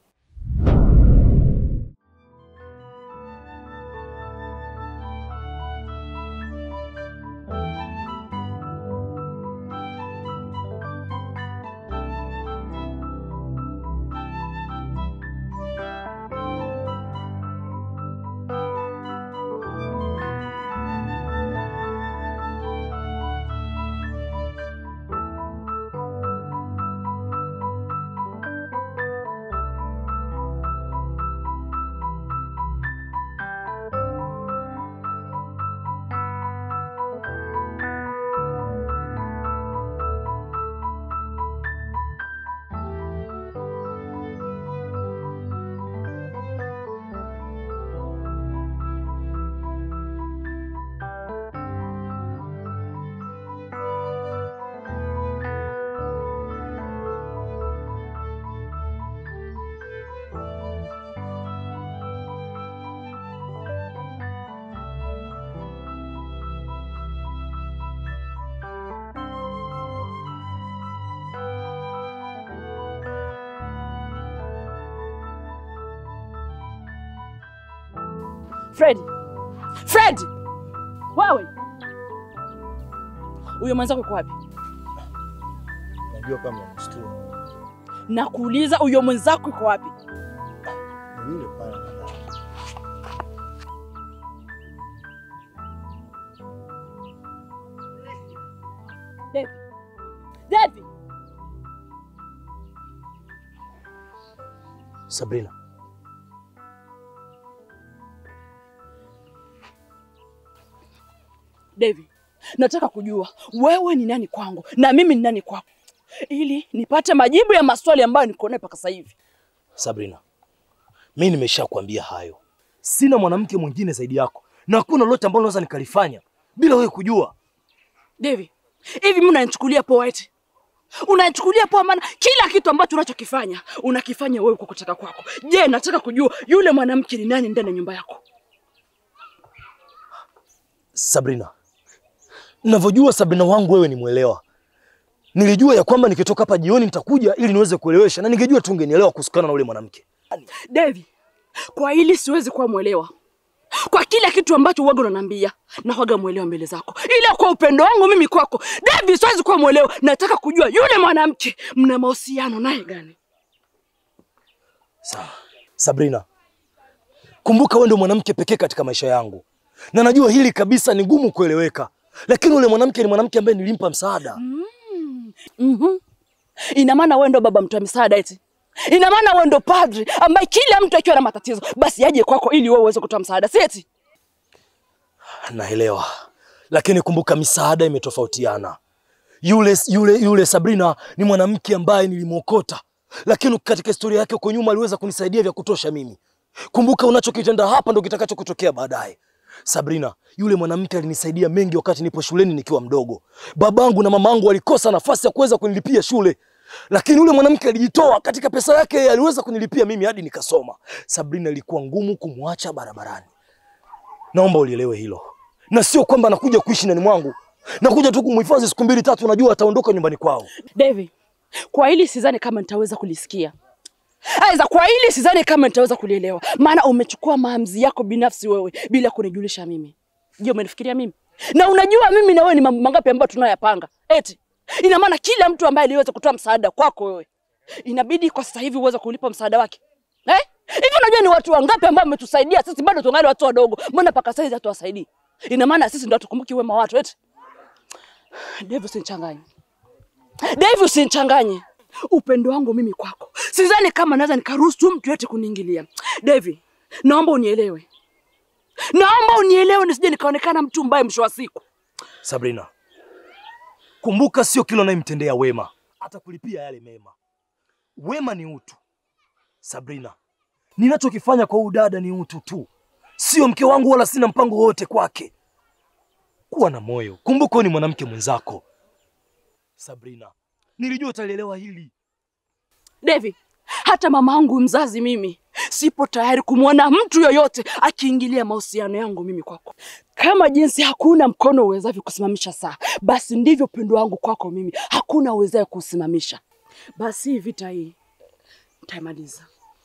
Fred! Wewe! Huyo mwenzako yuko wapi? Najua kama unamshtua. Nakuuliza huyo mwenzako yuko wapi? Yule pale. Devi. Sabrina. Devi, nataka kujua wewe ni nani kwangu na mimi ni nani kwako, ili nipate majibu ya maswali ambayo niko nayo mpaka sasa hivi. Sabrina, mimi nimeshakwambia hayo. Sina mwanamke mwingine zaidi yako na hakuna lolote ambalo naweza nikalifanya bila wewe kujua. Devi, hivi mimi unanichukulia poa eti? Unanichukulia poa maana kila kitu ambacho unachokifanya unakifanya wewe kwa kutaka kwako. Je, nataka kujua yule mwanamke ni nani ndani ya nyumba yako? Sabrina, ninavyojua Sabrina wangu wewe ni mwelewa. Nilijua ya kwamba nikitoka hapa jioni nitakuja ili niweze kuelewesha na ningejua tu ungenielewa kuhusiana na yule mwanamke. Devi, kwa hili siwezi kuwa mwelewa. Kwa kila kitu ambacho wewe unaniambia na huaga mwelewa mbele zako. Ila kwa upendo wangu mimi kwako, Devi, siwezi kuwa mwelewa. Nataka kujua yule mwanamke mna mahusiano naye gani? Sawa. Sabrina, kumbuka wewe ndio mwanamke pekee katika maisha yangu. Na najua hili kabisa ni gumu kueleweka. Lakini yule mwanamke ni mwanamke ambaye nilimpa msaada. Ina maana wewe ndio baba mtu wa msaada eti? Ina maana wewe ndio padri ambaye kila mtu akiwa na matatizo basi aje kwako ili wewe uweze kutoa msaada, si eti? Naelewa. Lakini kumbuka misaada imetofautiana. Yule Sabrina ni mwanamke ambaye nilimwokota. Lakini katika historia yake kwa nyuma aliweza kunisaidia vya kutosha mimi. Kumbuka unachokitenda hapa ndio kitakachokutokea baadaye. Sabrina, yule mwanamke alinisaidia mengi wakati nipo shuleni nikiwa mdogo. Babangu na mamangu walikosa nafasi ya kuweza kunilipia shule. Lakini yule mwanamke alijitoa katika pesa yake, aliweza kunilipia mimi hadi nikasoma. Sabrina, ilikuwa ngumu kumwacha barabarani. Naomba ulielewe hilo. Na sio kwamba nakuja kuishi ndani mwangu. Nakuja tu kumhifadhi siku 2-3 unajua ataondoka nyumbani kwao. Devi, kwa hili sidhani kama nitaweza kulisikia. Kwa hili sidhani kama nitaweza kulielewa. Maana umechukua maamuzi yako binafsi wewe bila kunijulisha mimi. Je, umenifikiria mimi? Na unajua mimi na wewe ni mambo mangapi ambayo tunayapanga? Eti ina maana kila mtu ambaye aliweza kutoa msaada kwako wewe inabidi kwa sasa hivi uweze kulipa msaada wake. Hivi unajua ni watu wangapi ambao wametusaidia sisi bado tungali watu wadogo. Mbona paka sasa hatuwasaidii? Ina maana sisi ndio tukumbuki wema watu eti? Devi, usinichanganye. Devi, usinichanganye. Upendo wangu mimi kwako sidhani kama naweza nikaruhusu mtu yote kuniingilia. Devi, naomba unielewe. Naomba unielewe nisije nikaonekana mtu mbaya mwisho wa siku. Sabrina, kumbuka sio kila unayemtendea wema hata kulipia yale mema. Wema ni utu. Sabrina, ninachokifanya kwa udada ni utu tu. Sio mke wangu wala sina mpango wote kwake. Kuwa na moyo. Kumbuka ni mwanamke mwenzako. Sabrina, nilijua utalielewa hili. Devi, hata mamangu mzazi mimi sipo tayari kumwona mtu yoyote akiingilia mahusiano yangu mimi kwako. Kama jinsi hakuna mkono uwezavyo kusimamisha saa, basi ndivyo upendo wangu kwako mimi hakuna uwezaye kusimamisha. Basi vita hii nitaimaliza.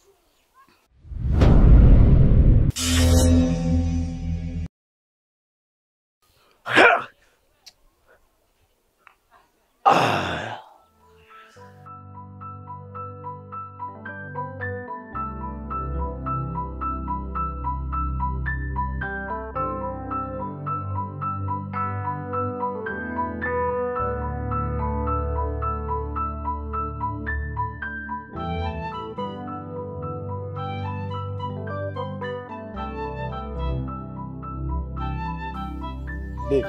Devi,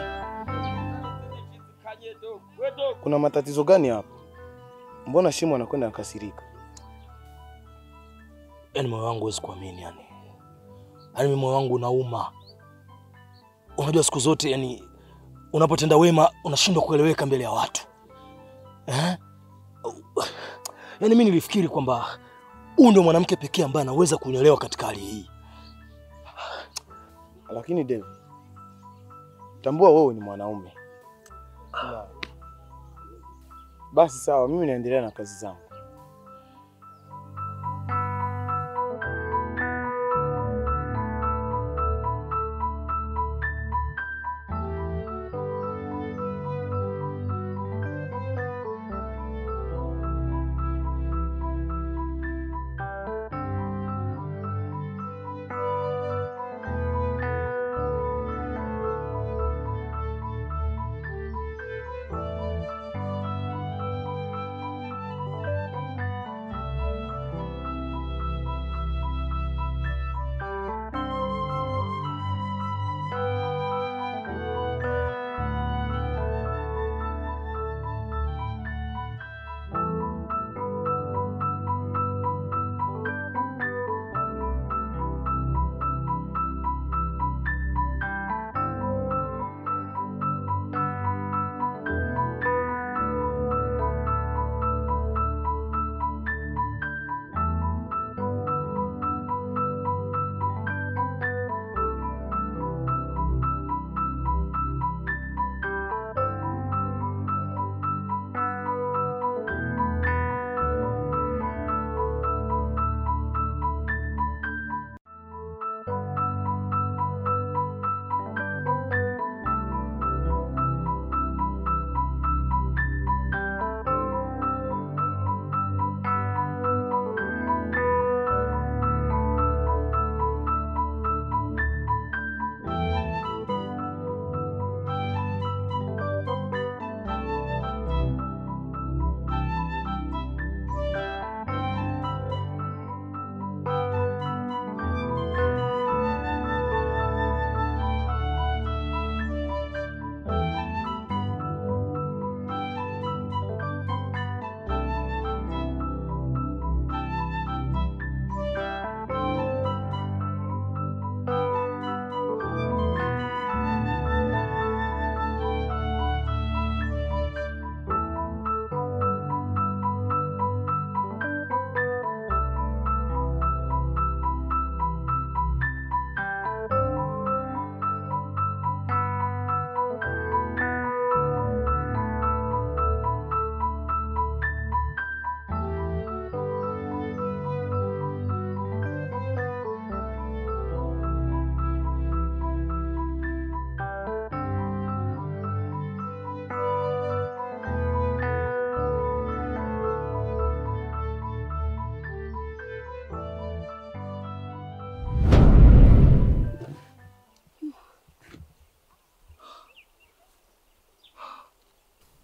kuna matatizo gani hapa? Mbona Shimo anakwenda akasirika? Yaani moyo wangu huwezi kuamini yani. Yaani moyo wangu unauma. Unajua siku zote yani unapotenda wema unashindwa kueleweka mbele ya watu. Yaani mimi nilifikiri kwamba huyu ndio mwanamke pekee ambaye anaweza kunielewa katika hali hii. Lakini Devi, tambua wewe ni mwanaume. Basi sawa, mimi naendelea na kazi zangu.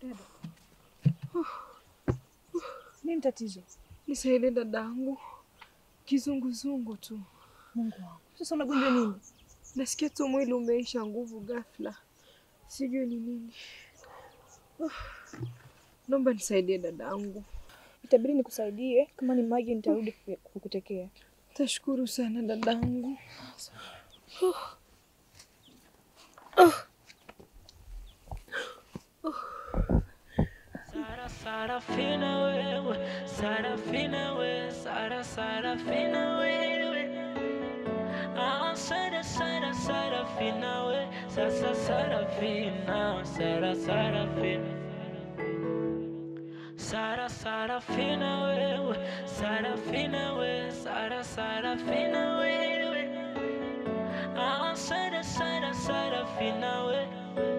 Dada. Nini tatizo? Nisaidie dadangu. Kizunguzungu tu. Mungu wangu. Sasa unagonjwa nini? Nasikia tu mwili umeisha nguvu ghafla. Sijui ni nini. Naomba nisaidie dadangu. Itabidi nikusaidie, kama ni maji nitarudi kukutekea. Tashukuru sana dadangu. Sarafina wewe, Sarafina wewe, Sarafina wewe. Sarafina wewe, Sarafina, Sarafina. Sarafina wewe, Sarafina wewe, Sarafina wewe. Sarafina wewe.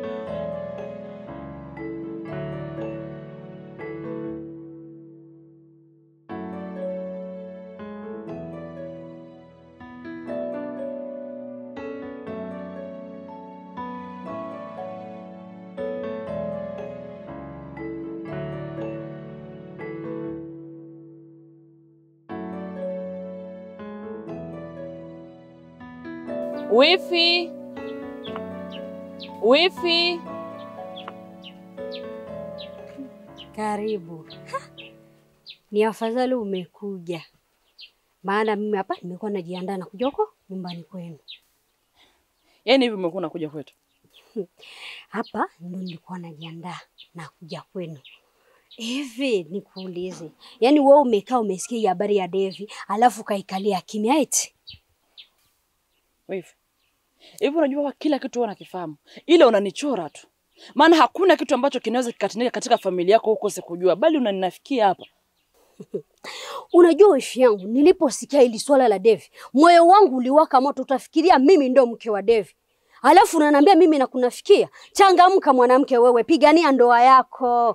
Wifi. Wifi. Karibu. Ni afadhali umekuja. Maana mimi hapa nimekuwa najiandaa na kuja huko nyumbani kwenu. Yaani hivi umekuwa unakuja kwetu? Hapa ndo nilikuwa najiandaa na kuja kwenu. Hivi nikuulize. Yaani wewe umekaa umesikia habari ya Devi, alafu kaikalia kimya eti? Wifi. Hivi unajua kwa kila kitu unakifahamu. Ile unanichora tu. Maana hakuna kitu ambacho kinaweza kikatendeka katika familia yako ukose kujua, bali unaninafikia hapa. Unajua wifi yangu, niliposikia hili swala la Devi, moyo wangu uliwaka moto, utafikiria mimi ndo mke wa Devi. Alafu unaniambia mimi nakunafikia. Changamka mwanamke wewe, pigania ndoa yako.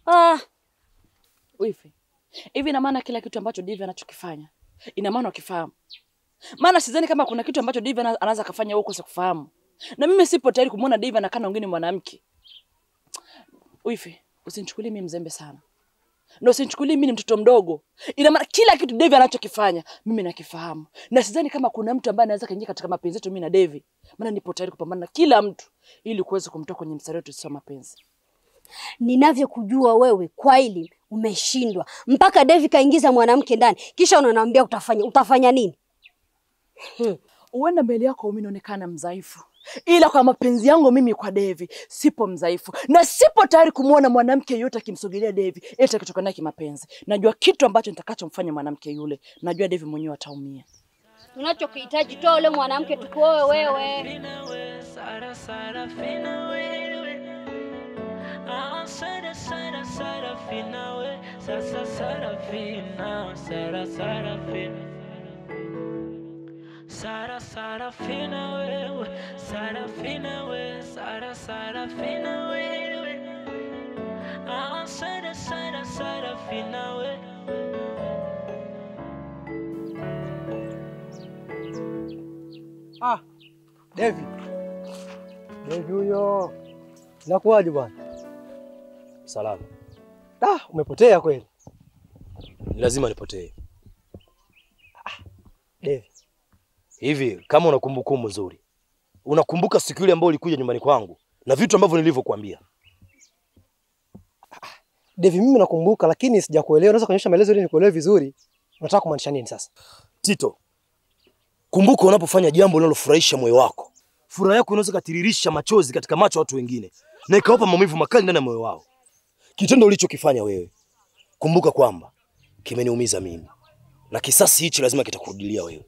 Wifi. Hivi ina maana kila kitu ambacho Devi anachokifanya ina maana ukifahamu. Maana sidhani kama kuna kitu ambacho Devi anaweza kufanya wewe ukose kufahamu. Na mimi sipo tayari kumuona Devi anakaa na wengine mwanamke. Wifi, usinichukulie mimi mzembe sana. Na usinichukulie mimi ni mtoto mdogo. Ina maana kila kitu Devi anachokifanya mimi nakifahamu. Na sidhani kama kuna mtu ambaye anaweza kaingia katika mapenzi yetu mimi na Devi. Maana nipo tayari kupambana na kila mtu ili kuweza kumtoa kwenye mstari wetu sio mapenzi. Ninavyokujua wewe kwa hili umeshindwa. Mpaka Devi kaingiza mwanamke ndani, kisha unaniambia utafanya nini? Uenda mbele yako mimi naonekana mdhaifu. Ila kwa mapenzi yangu mimi kwa Devi sipo mdhaifu. Na sipo tayari kumuona mwanamke yote akimsogelea Devi eti akitoka naye kimapenzi. Najua kitu ambacho nitakachomfanya mwanamke yule. Najua Devi mwenyewe ataumia. Tunachokihitaji toa yule mwanamke tukuoe wewe. Sarafina wewe. Sarafina wewe. Sarafina, Sarafina. Sarafina wewe, Sarafina wewe, Sarafina wewe. Sarafina wewe. Devi. Devi huyo. Nakuaje bwana? Salama. Umepotea kweli? Ni lazima nipotee. Devi. Hivi kama una kumbukumbu nzuri, unakumbuka siku ile ambayo ulikuja nyumbani kwangu na vitu ambavyo nilivyokuambia? Devi, mimi nakumbuka lakini sijakuelewa. Unaweza kuonyesha maelezo ili nikuelewe vizuri? Unataka kumaanisha nini sasa? Tito, kumbuka unapofanya jambo linalofurahisha moyo wako, furaha yako inaweza katiririsha machozi katika macho ya watu wengine na ikawapa maumivu makali ndani ya moyo wao. Kitendo ulichokifanya wewe, kumbuka kwamba kimeniumiza mimi. Na kisasi hichi lazima kitakurudilia wewe.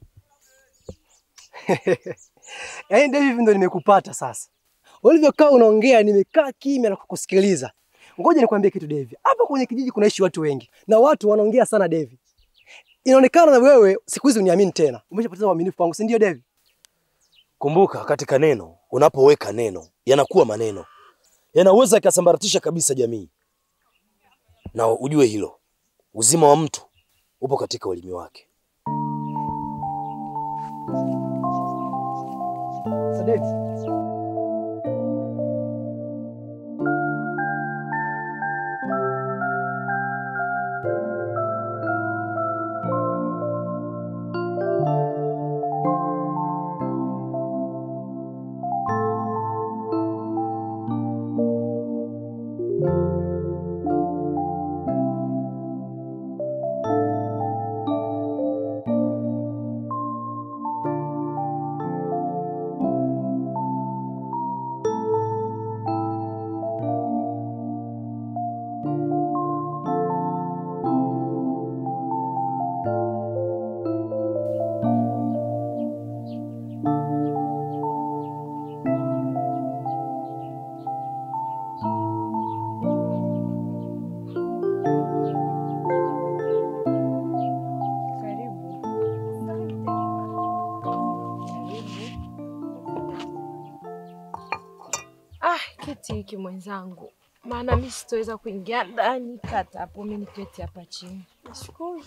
Yaani Devi, ndio nimekupata sasa. Ulivyokaa unaongea nimekaa kimya na kukusikiliza. Ngoja nikwambie kitu Devi. Hapa kwenye kijiji kunaishi watu wengi na watu wanaongea sana Devi. Inaonekana na wewe siku hizi uniamini tena. Umeshapoteza uaminifu wangu, si ndio Devi? Kumbuka katika neno, unapoweka neno, yanakuwa maneno. Yanaweza yakasambaratisha kabisa jamii. Na ujue hilo. Uzima wa mtu upo katika ulimi wake. Devi. mwenzangu, maana mimi sitoweza kuingia ndani. Kata hapo, mimi niketi hapa chini. Nashukuru.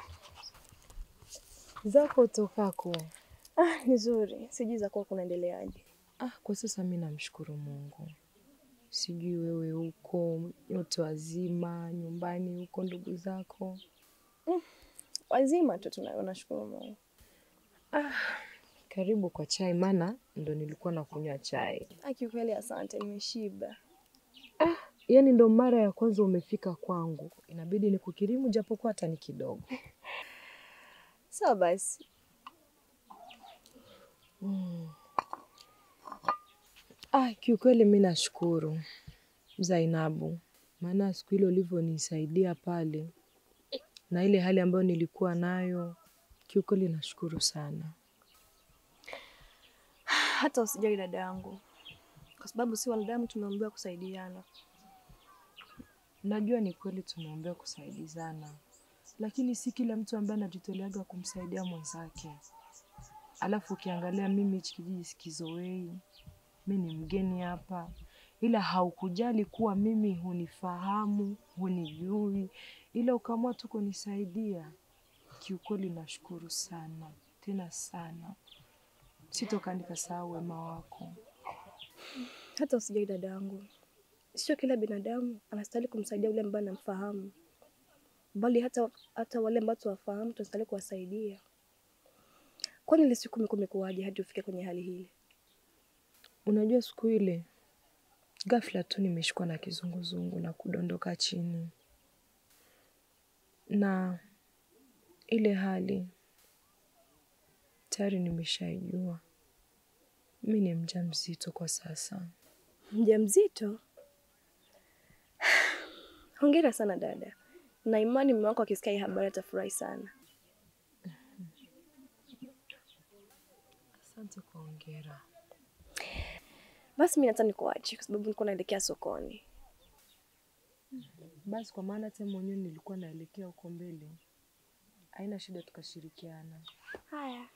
Zako tokako? Nzuri. Sijui za kwako kunaendeleaje? Kwa sasa mimi namshukuru Mungu. Sijui wewe huko, wote wazima, nyumbani huko, ndugu zako? Wazima tu, tunashukuru Mungu. Karibu kwa chai, maana ndo nilikuwa nakunywa chai. Kiukweli asante, nimeshiba. Yaani ndo mara ya kwanza umefika kwangu, inabidi nikukirimu japokuwa hata ni kidogo. Sawa basi. Kiukweli mimi nashukuru Zainabu, maana siku ile ulivyonisaidia pale na ile hali ambayo nilikuwa nayo, kiukweli nashukuru sana. Hata usijali dada yangu, kwa sababu si wanadamu, tumeambiwa kusaidiana. Najua ni kweli tumeambiwa kusaidizana, lakini si kila mtu ambaye anajitoleaga kumsaidia mwenzake. Alafu ukiangalia mimi hichi kijiji sikizoei, mimi ni mgeni hapa, ila haukujali kuwa mimi hunifahamu, hunijui, ila ukaamua tu kunisaidia. Kiukweli nashukuru sana, tena sana. Sitoka nikasahau wema wako. Hata usijali dada yangu, sio kila binadamu anastahili kumsaidia yule ambaye anamfahamu, bali hata wale ambao tuwafahamu tunastahili kuwasaidia. Kwani ile siku umekuwaje hadi ufike kwenye hali hii? Unajua siku ile ghafla tu nimeshikwa na kizunguzungu na kudondoka chini, na ile hali tayari nimeshaijua. Mimi ni mjamzito kwa sasa. Mjamzito? Hongera sana dada, na imani mume wako akisikia hii habari atafurahi sana. Asante kwa hongera. Basi mimi nataka nikuache kwa sababu niko naelekea sokoni. Basi kwa maana hata mwenyewe nilikuwa naelekea huko mbele. Haina shida, tukashirikiana. Haya.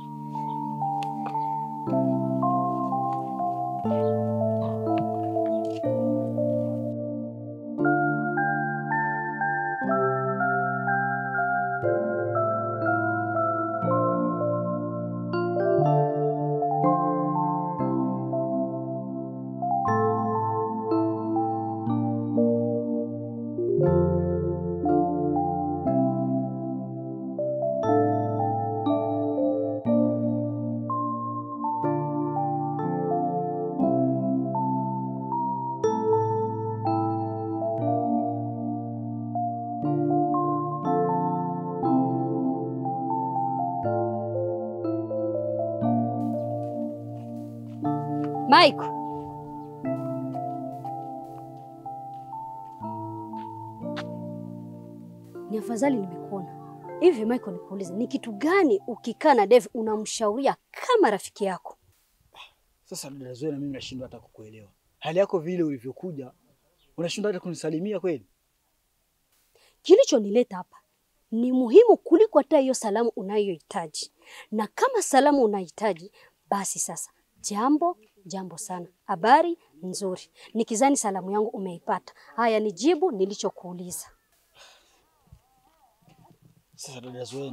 Mike. Ni afadhali nimekuona. Hivi Mike, nikuulize, ni kitu gani ukikaa na Dave unamshauria kama rafiki yako? Sasa dada Zoe, na mimi nashindwa hata kukuelewa. Hali yako vile ulivyokuja, unashindwa hata kunisalimia kweli? Kilichonileta hapa ni muhimu kuliko hata hiyo salamu unayohitaji. Na kama salamu unahitaji, basi sasa jambo sana. Habari nzuri. Nikizani salamu yangu umeipata. Haya, nijibu nilichokuuliza. Sasa dada Zoe,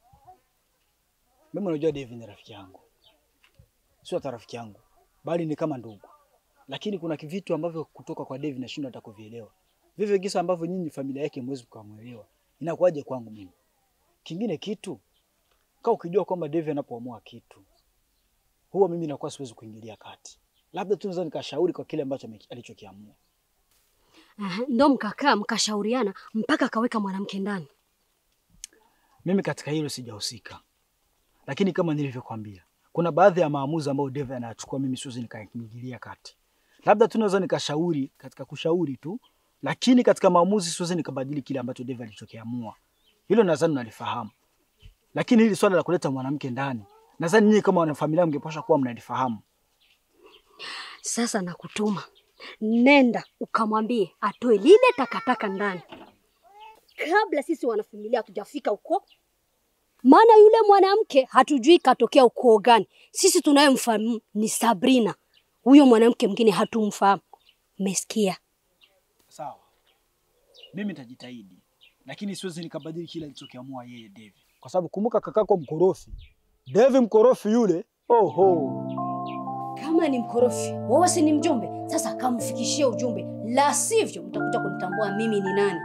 mimi unajua Dave ni rafiki yangu. Sio hata rafiki yangu, bali ni kama ndugu. Lakini kuna vitu ambavyo kutoka kwa Dave nashindwa hata kuvielewa. Vivyo kisa ambavyo nyinyi familia yake mwezi kukamuelewa. Inakuwaje kwangu mimi? Kingine kitu, ukijua kwamba Dave anapoamua kitu, huwa mimi nakuwa siwezi kuingilia kati. Labda tu naweza nikashauri kwa kile ambacho alichokiamua. Ndio mkakaa mkashauriana mpaka akaweka mwanamke ndani. Mimi katika hilo sijahusika. Lakini kama nilivyokuambia, kuna baadhi ya maamuzi ambayo Dave anachukua, mimi siwezi nikaingilia kati. Labda tu naweza nikashauri katika kushauri tu, lakini katika maamuzi siwezi nikabadili kile ambacho Dave alichokiamua. Hilo nadhani unalifahamu. Lakini hili swala la kuleta mwanamke ndani, nadhani nyinyi kama wanafamilia mngepaswa kuwa mnalifahamu. Sasa nakutuma, nenda ukamwambie atoe lile takataka ndani kabla sisi wanafamilia hatujafika huko. Maana yule mwanamke hatujui katokea ukoo gani. Sisi tunayemfahamu ni Sabrina. Huyo mwanamke mwingine hatumfahamu. Mmesikia? Sawa, mimi nitajitahidi, lakini siwezi nikabadili kile alichokiamua yeye Devi, kwa sababu kumbuka kakako mkorofi. Devi mkorofi yule. Oho, Kama ni mkorofi, wewe si ni mjumbe? Sasa kamfikishie ujumbe, la sivyo mtakuja kunitambua mimi ni nani.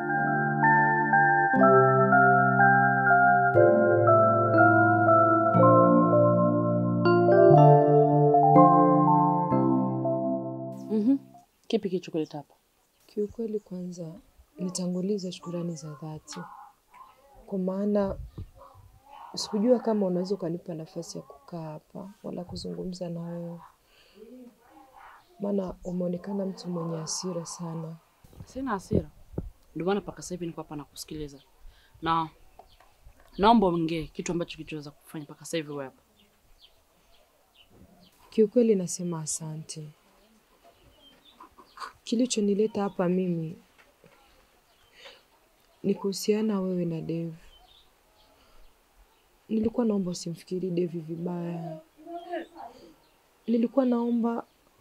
Kipi kilichokuleta hapa? Kiukweli, kwanza nitanguliza shukrani za dhati, kwa maana sikujua kama unaweza ukanipa nafasi ya kukaa hapa wala kuzungumza na wewe, maana umeonekana mtu mwenye hasira sana. Sina hasira, ndio maana mpaka sasa hivi niko hapa nakusikiliza, na naomba ongee kitu ambacho kitaweza kufanya mpaka sasa hivi wewe hapa. Kiukweli nasema asante. Kilichonileta hapa mimi ni kuhusiana wewe na Devi. Nilikuwa naomba usimfikiri Devi vibaya. Nilikuwa naomba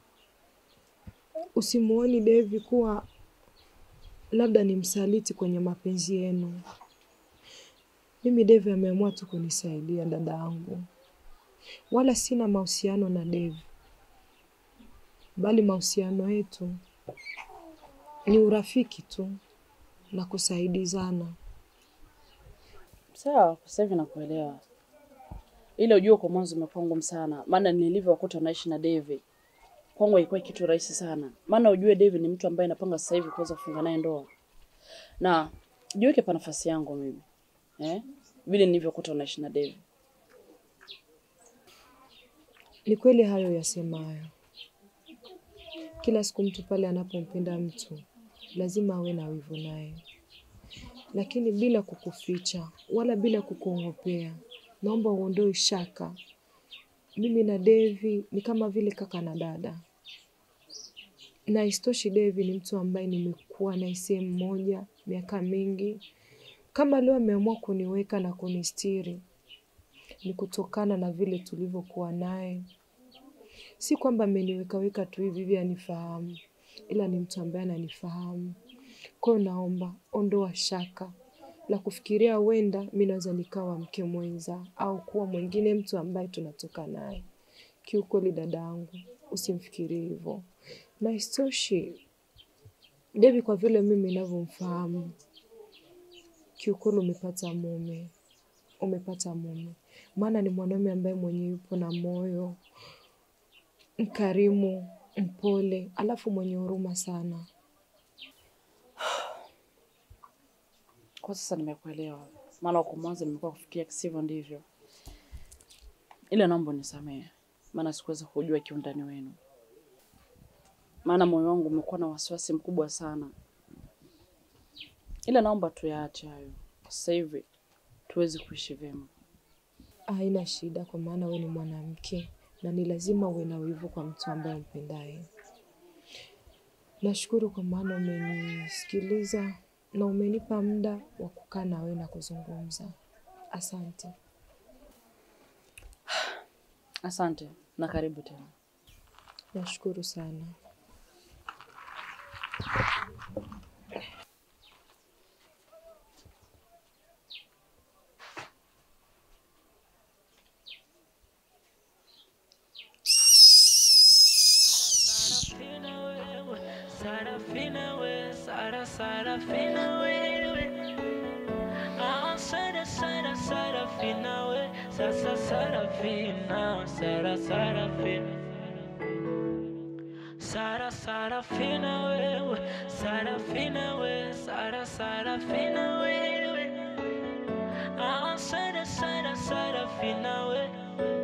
usimuoni Devi kuwa labda ni msaliti kwenye mapenzi yenu. Mimi Devi ameamua tu kunisaidia dada yangu. Wala sina mahusiano na Devi, bali mahusiano yetu ni urafiki tu na kusaidizana. Sawa, sasa hivi nakuelewa. Ile ujue kwa mwanzo umekuwa ngumu sana, maana nilivyokuta unaishi na Devi kwangu ilikuwa kitu rahisi sana. Maana ujue Devi ni mtu ambaye napanga sasa hivi kuweza kufunga naye ndoa. Na jiweke pa nafasi yangu mimi. Vile nilivyokuta unaishi na Devi. Ni kweli hayo yasemayo. Kila siku mtu pale anapompenda mtu lazima awe na wivu naye, lakini bila kukuficha wala bila kukuongopea, naomba uondoe shaka. Mimi na Devi ni kama vile kaka na dada, na istoshi Devi ni mtu ambaye nimekuwa na sehemu moja miaka mingi. Kama leo ameamua kuniweka na kunistiri ni kutokana na vile tulivyokuwa naye. Si kwamba ameniweka tu hivi anifahamu, ila ni mtu ambaye ananifahamu. Kwa hiyo naomba ondoa shaka la kufikiria huenda mimi naweza nikawa mke mwenza au kuwa mwingine mtu ambaye tunatoka naye. Kiukweli dadangu, usimfikirie hivyo. Na istoshi Devi, kwa vile mimi ninavyomfahamu, kiukweli umepata mume. Maana ni mwanaume ambaye mwenye yupo na moyo mkarimu, mpole, alafu mwenye huruma sana. Kwa sasa nimekuelewa. Maana kwa mwanzo nimekuwa kufikiria kisivyo ndivyo. Ile naomba nisamehe. Maana sikuweza kujua kiundani wenu. Maana moyo wangu umekuwa na wasiwasi mkubwa sana. Ile naomba tuyaache hayo. Sasa hivi tuweze kuishi vyema. Haina shida, kwa maana wewe ni mwanamke na ni lazima uwe na wivu kwa mtu ambaye umpendaye. Nashukuru kwa maana umenisikiliza na umenipa muda wa kukaa na wewe na kuzungumza. Asante. Asante na karibu tena. Nashukuru sana. Sarafina we, Sarafina we. Ah, Sarafina we, Sarafina, Sarafina. Sarafina we, Sarafina we, Sarafina we. Ah, Sarafina we.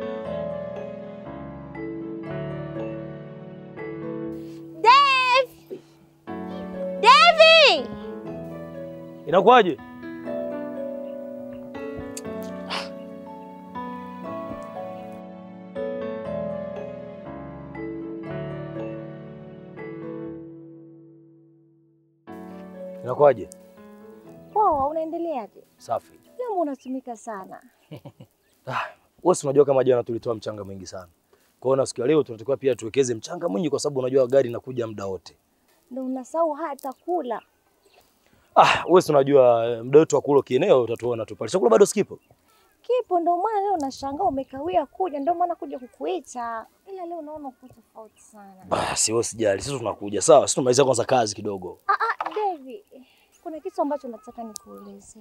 Devi! Inakuwaje? Inakuwaje? Poa, unaendeleaje? Safi. Leo unatumika sana. Wewe unajua kama jana tulitoa mchanga mwingi sana. Kwa hiyo nasikia leo tunatakiwa pia tuwekeze mchanga mwingi, kwa sababu unajua gari inakuja muda wote. ndio unasahau hata kula. Wewe unajua muda wetu wa kula kieneo utatuona tu pale. Chakula bado sikipo. Kipo, ndio maana leo nashangaa umekawia kuja, ndio maana kuja kukuita. Ila leo naona uko tofauti sana. Basi wewe usijali, sisi tunakuja. Sawa, sisi tumaliza kwanza kazi kidogo. David, kuna kitu ambacho nataka nikuulize.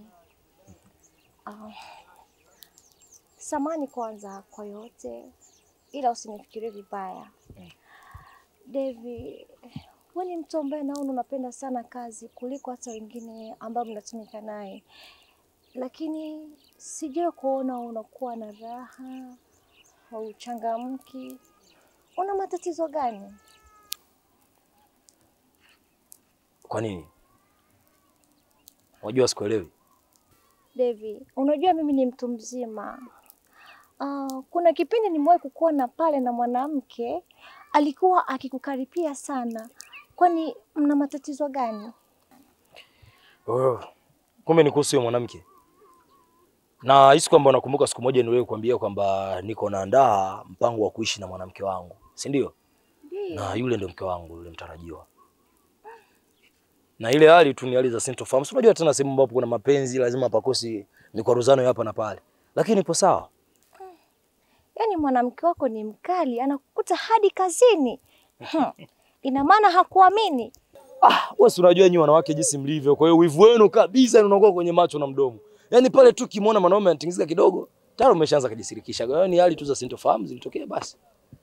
Samani kwanza kwa yote, ila usinifikirie vibaya. David, wewe ni mtu ambaye naona unapenda sana kazi kuliko hata wengine ambao mnatumika naye. Lakini sijui kuona unakuwa na raha au uchangamki. Una matatizo gani? Kwa nini? Unajua sikuelewi. David, unajua mimi ni mtu mzima. Kuna kipindi nimewahi kukuona pale na mwanamke alikuwa akikukaripia sana. Kwani mna matatizo gani? Kumbe ni kuhusu yule mwanamke. Na hisi kwamba unakumbuka siku moja niliwahi kukuambia kwamba niko naandaa mpango wa kuishi na mwanamke wangu, si ndio? Na yule ndio mke wangu, yule mtarajiwa. Na ile hali tu ni hali za sintofahamu. Unajua tena sehemu ambapo kuna mapenzi lazima pakosi mikwaruzano hapa na pale. Lakini ipo sawa. Yaani mwanamke wako ni mkali, anakukuta hadi kazini. Ina maana hakuamini. Wewe unajua nyinyi wanawake jinsi mlivyo. Kwa hiyo wivu wenu kabisa unakuwa kwenye macho na mdomo. Yaani pale tu kimwona mwanaume anatingizika kidogo, tayari umeshaanza kujisirikisha. Kwa hiyo ni hali tu za sintofahamu zilitokea basi.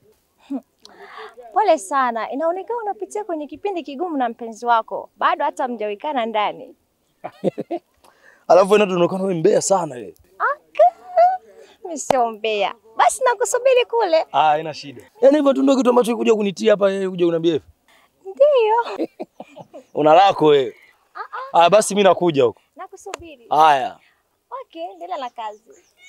Pole sana. Inaonekana unapitia kwenye kipindi kigumu na mpenzi wako. Bado hata mjawekana ndani. Alafu wewe unaonekana wewe mbea sana wewe. Mimi sio mbea. Basi nakusubiri kule. Haina shida. Yaani hivyo tu ndio kitu ambacho kuja kunitia hapa yeye kuja kuniambia hivi. Ndio. Una lako wewe. Basi mimi nakuja huko. Nakusubiri. Haya. Okay, endelea na kazi.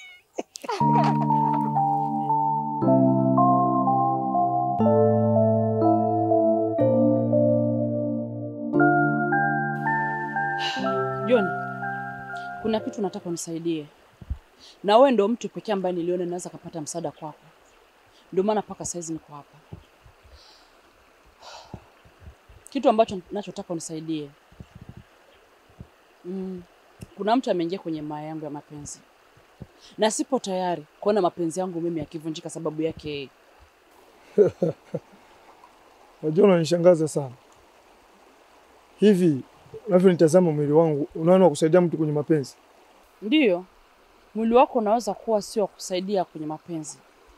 John, kuna kitu nataka unisaidie. Na wewe ndio mtu pekee ambaye niliona naweza kupata msaada kwako. Ndio maana paka saizi niko hapa. Kitu ambacho ninachotaka unisaidie. Kuna mtu ameingia kwenye maya yangu ya mapenzi. Na sipo tayari kuona mapenzi yangu mimi yakivunjika sababu yake. Unajua unanishangaza sana. Hivi unavyonitazama mwili wangu, unaona kusaidia mtu kwenye mapenzi? Ndiyo. Mwili wako unaweza kuwa sio kusaidia kwenye mapenzi.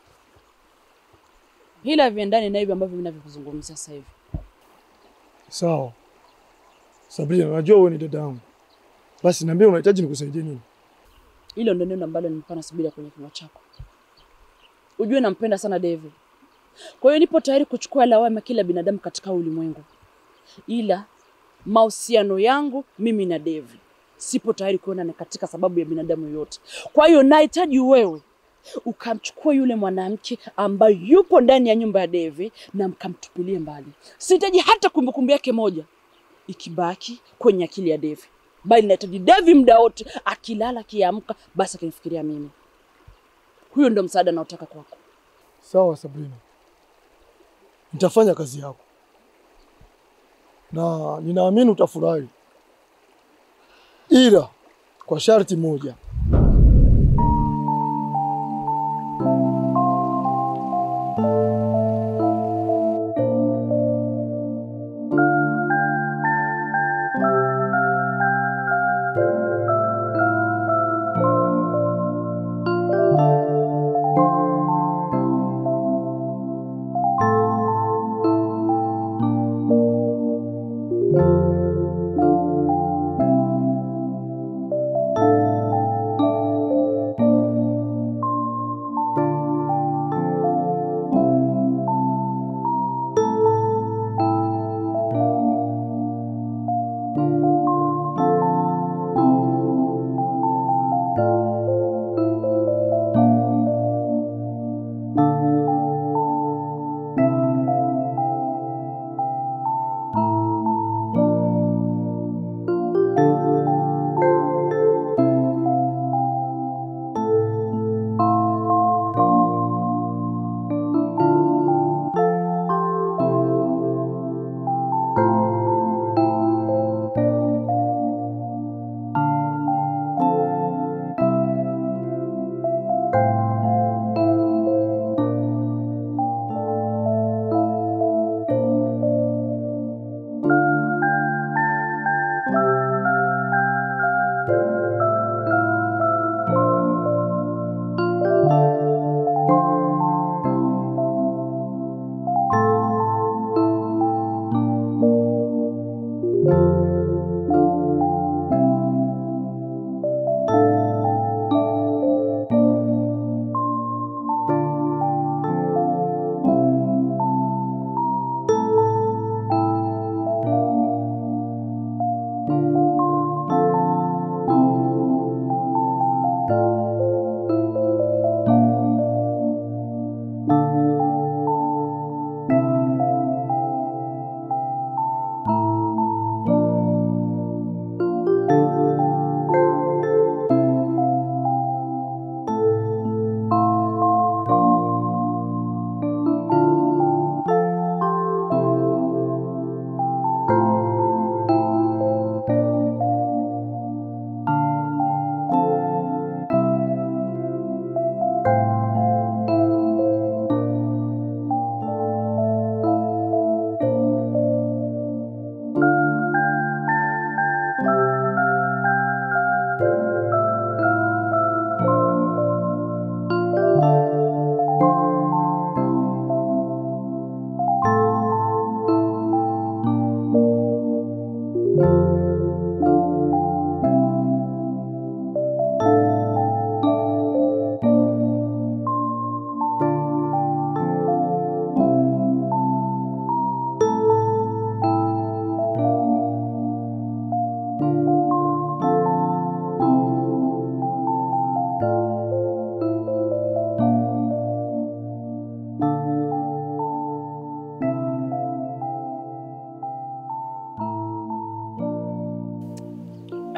Hila viendani na hivi ambavyo ninavyokuzungumzia sasa hivi. Sawa. Sabrina, unajua wewe ni dada yangu. Basi niambie unahitaji nikusaidie nini? Hilo ndio neno ambalo nilikuwa nasubiri kwenye kinywa chako. Ujue nampenda sana David. Kwa hiyo nipo tayari kuchukua lawama kila binadamu katika ulimwengu. Ila mahusiano yangu mimi na David sipo tayari kuona ni katika sababu ya binadamu yote. Kwa hiyo nahitaji wewe ukamchukua yule mwanamke ambaye yupo ndani ya nyumba ya David na mkamtupilie mbali. Sihitaji hata kumbukumbu yake moja ikibaki kwenye akili ya David. Bali nahitaji David muda wote akilala kiamka basi akinifikiria mimi. Huyo ndio msaada naotaka kwako. Sawa Sabrina. Nitafanya kazi yako. Na ninaamini utafurahi. Ila kwa sharti moja.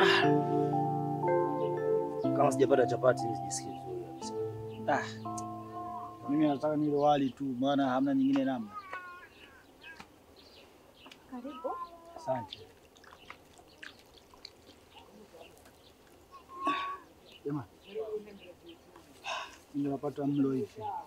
Kama sijapata chapati nisijisikii vizuri kabisa. Mimi nataka nile wali tu, maana hamna nyingine namna. Karibu. Asante. Jamani, ndio napata mlo hivi.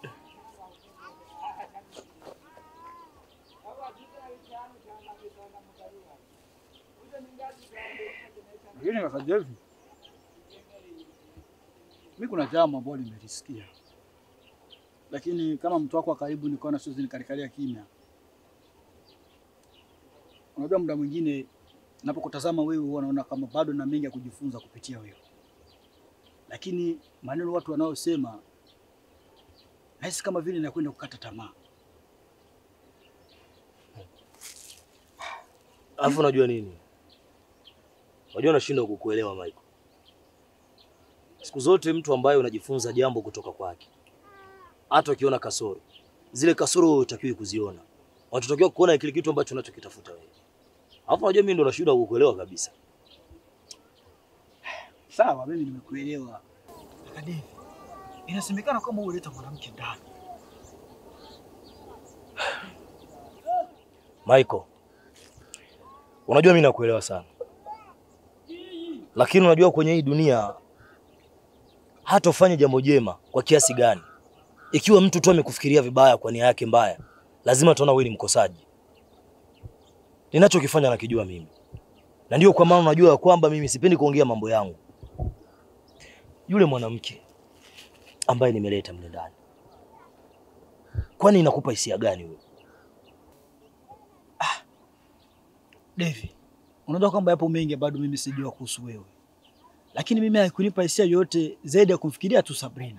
Lakini kaka David, mimi kuna jambo ambalo nimelisikia, lakini kama mtu wako wa karibu nikaona siwezi nikalikalia kimya. Unajua muda mwingine ninapokutazama wewe huwa naona kama bado na mengi ya kujifunza kupitia wewe, lakini maneno watu wanaosema nahisi kama vile nakwenda kukata tamaa. Alafu unajua nini? Unajua nashindwa kukuelewa Michael. Siku zote mtu ambaye unajifunza jambo kutoka kwake, hata ukiona kasoro, zile kasoro hutakiwi kuziona. Unatakiwa kuona kile kitu ambacho unachokitafuta wewe. Alafu unajua mimi ndo nashindwa kukuelewa kabisa. Sawa, mimi nimekuelewa. Kadivi, inasemekana kama uleta mwanamke ndani. Michael, unajua mimi nakuelewa sana. Lakini unajua kwenye hii dunia hata ufanye jambo jema kwa kiasi gani, ikiwa mtu tu amekufikiria vibaya kwa nia yake mbaya, lazima tuona wewe ni mkosaji. Ninachokifanya nakijua mimi. Na ndio kwa maana unajua kwamba mimi sipendi kuongea mambo yangu. Yule mwanamke ambaye nimeleta mle ndani, kwani inakupa hisia gani wewe? Devi, unajua kwamba yapo mengi bado mimi sijua kuhusu wewe. Lakini mimi haikunipa hisia yote zaidi ya kumfikiria tu Sabrina.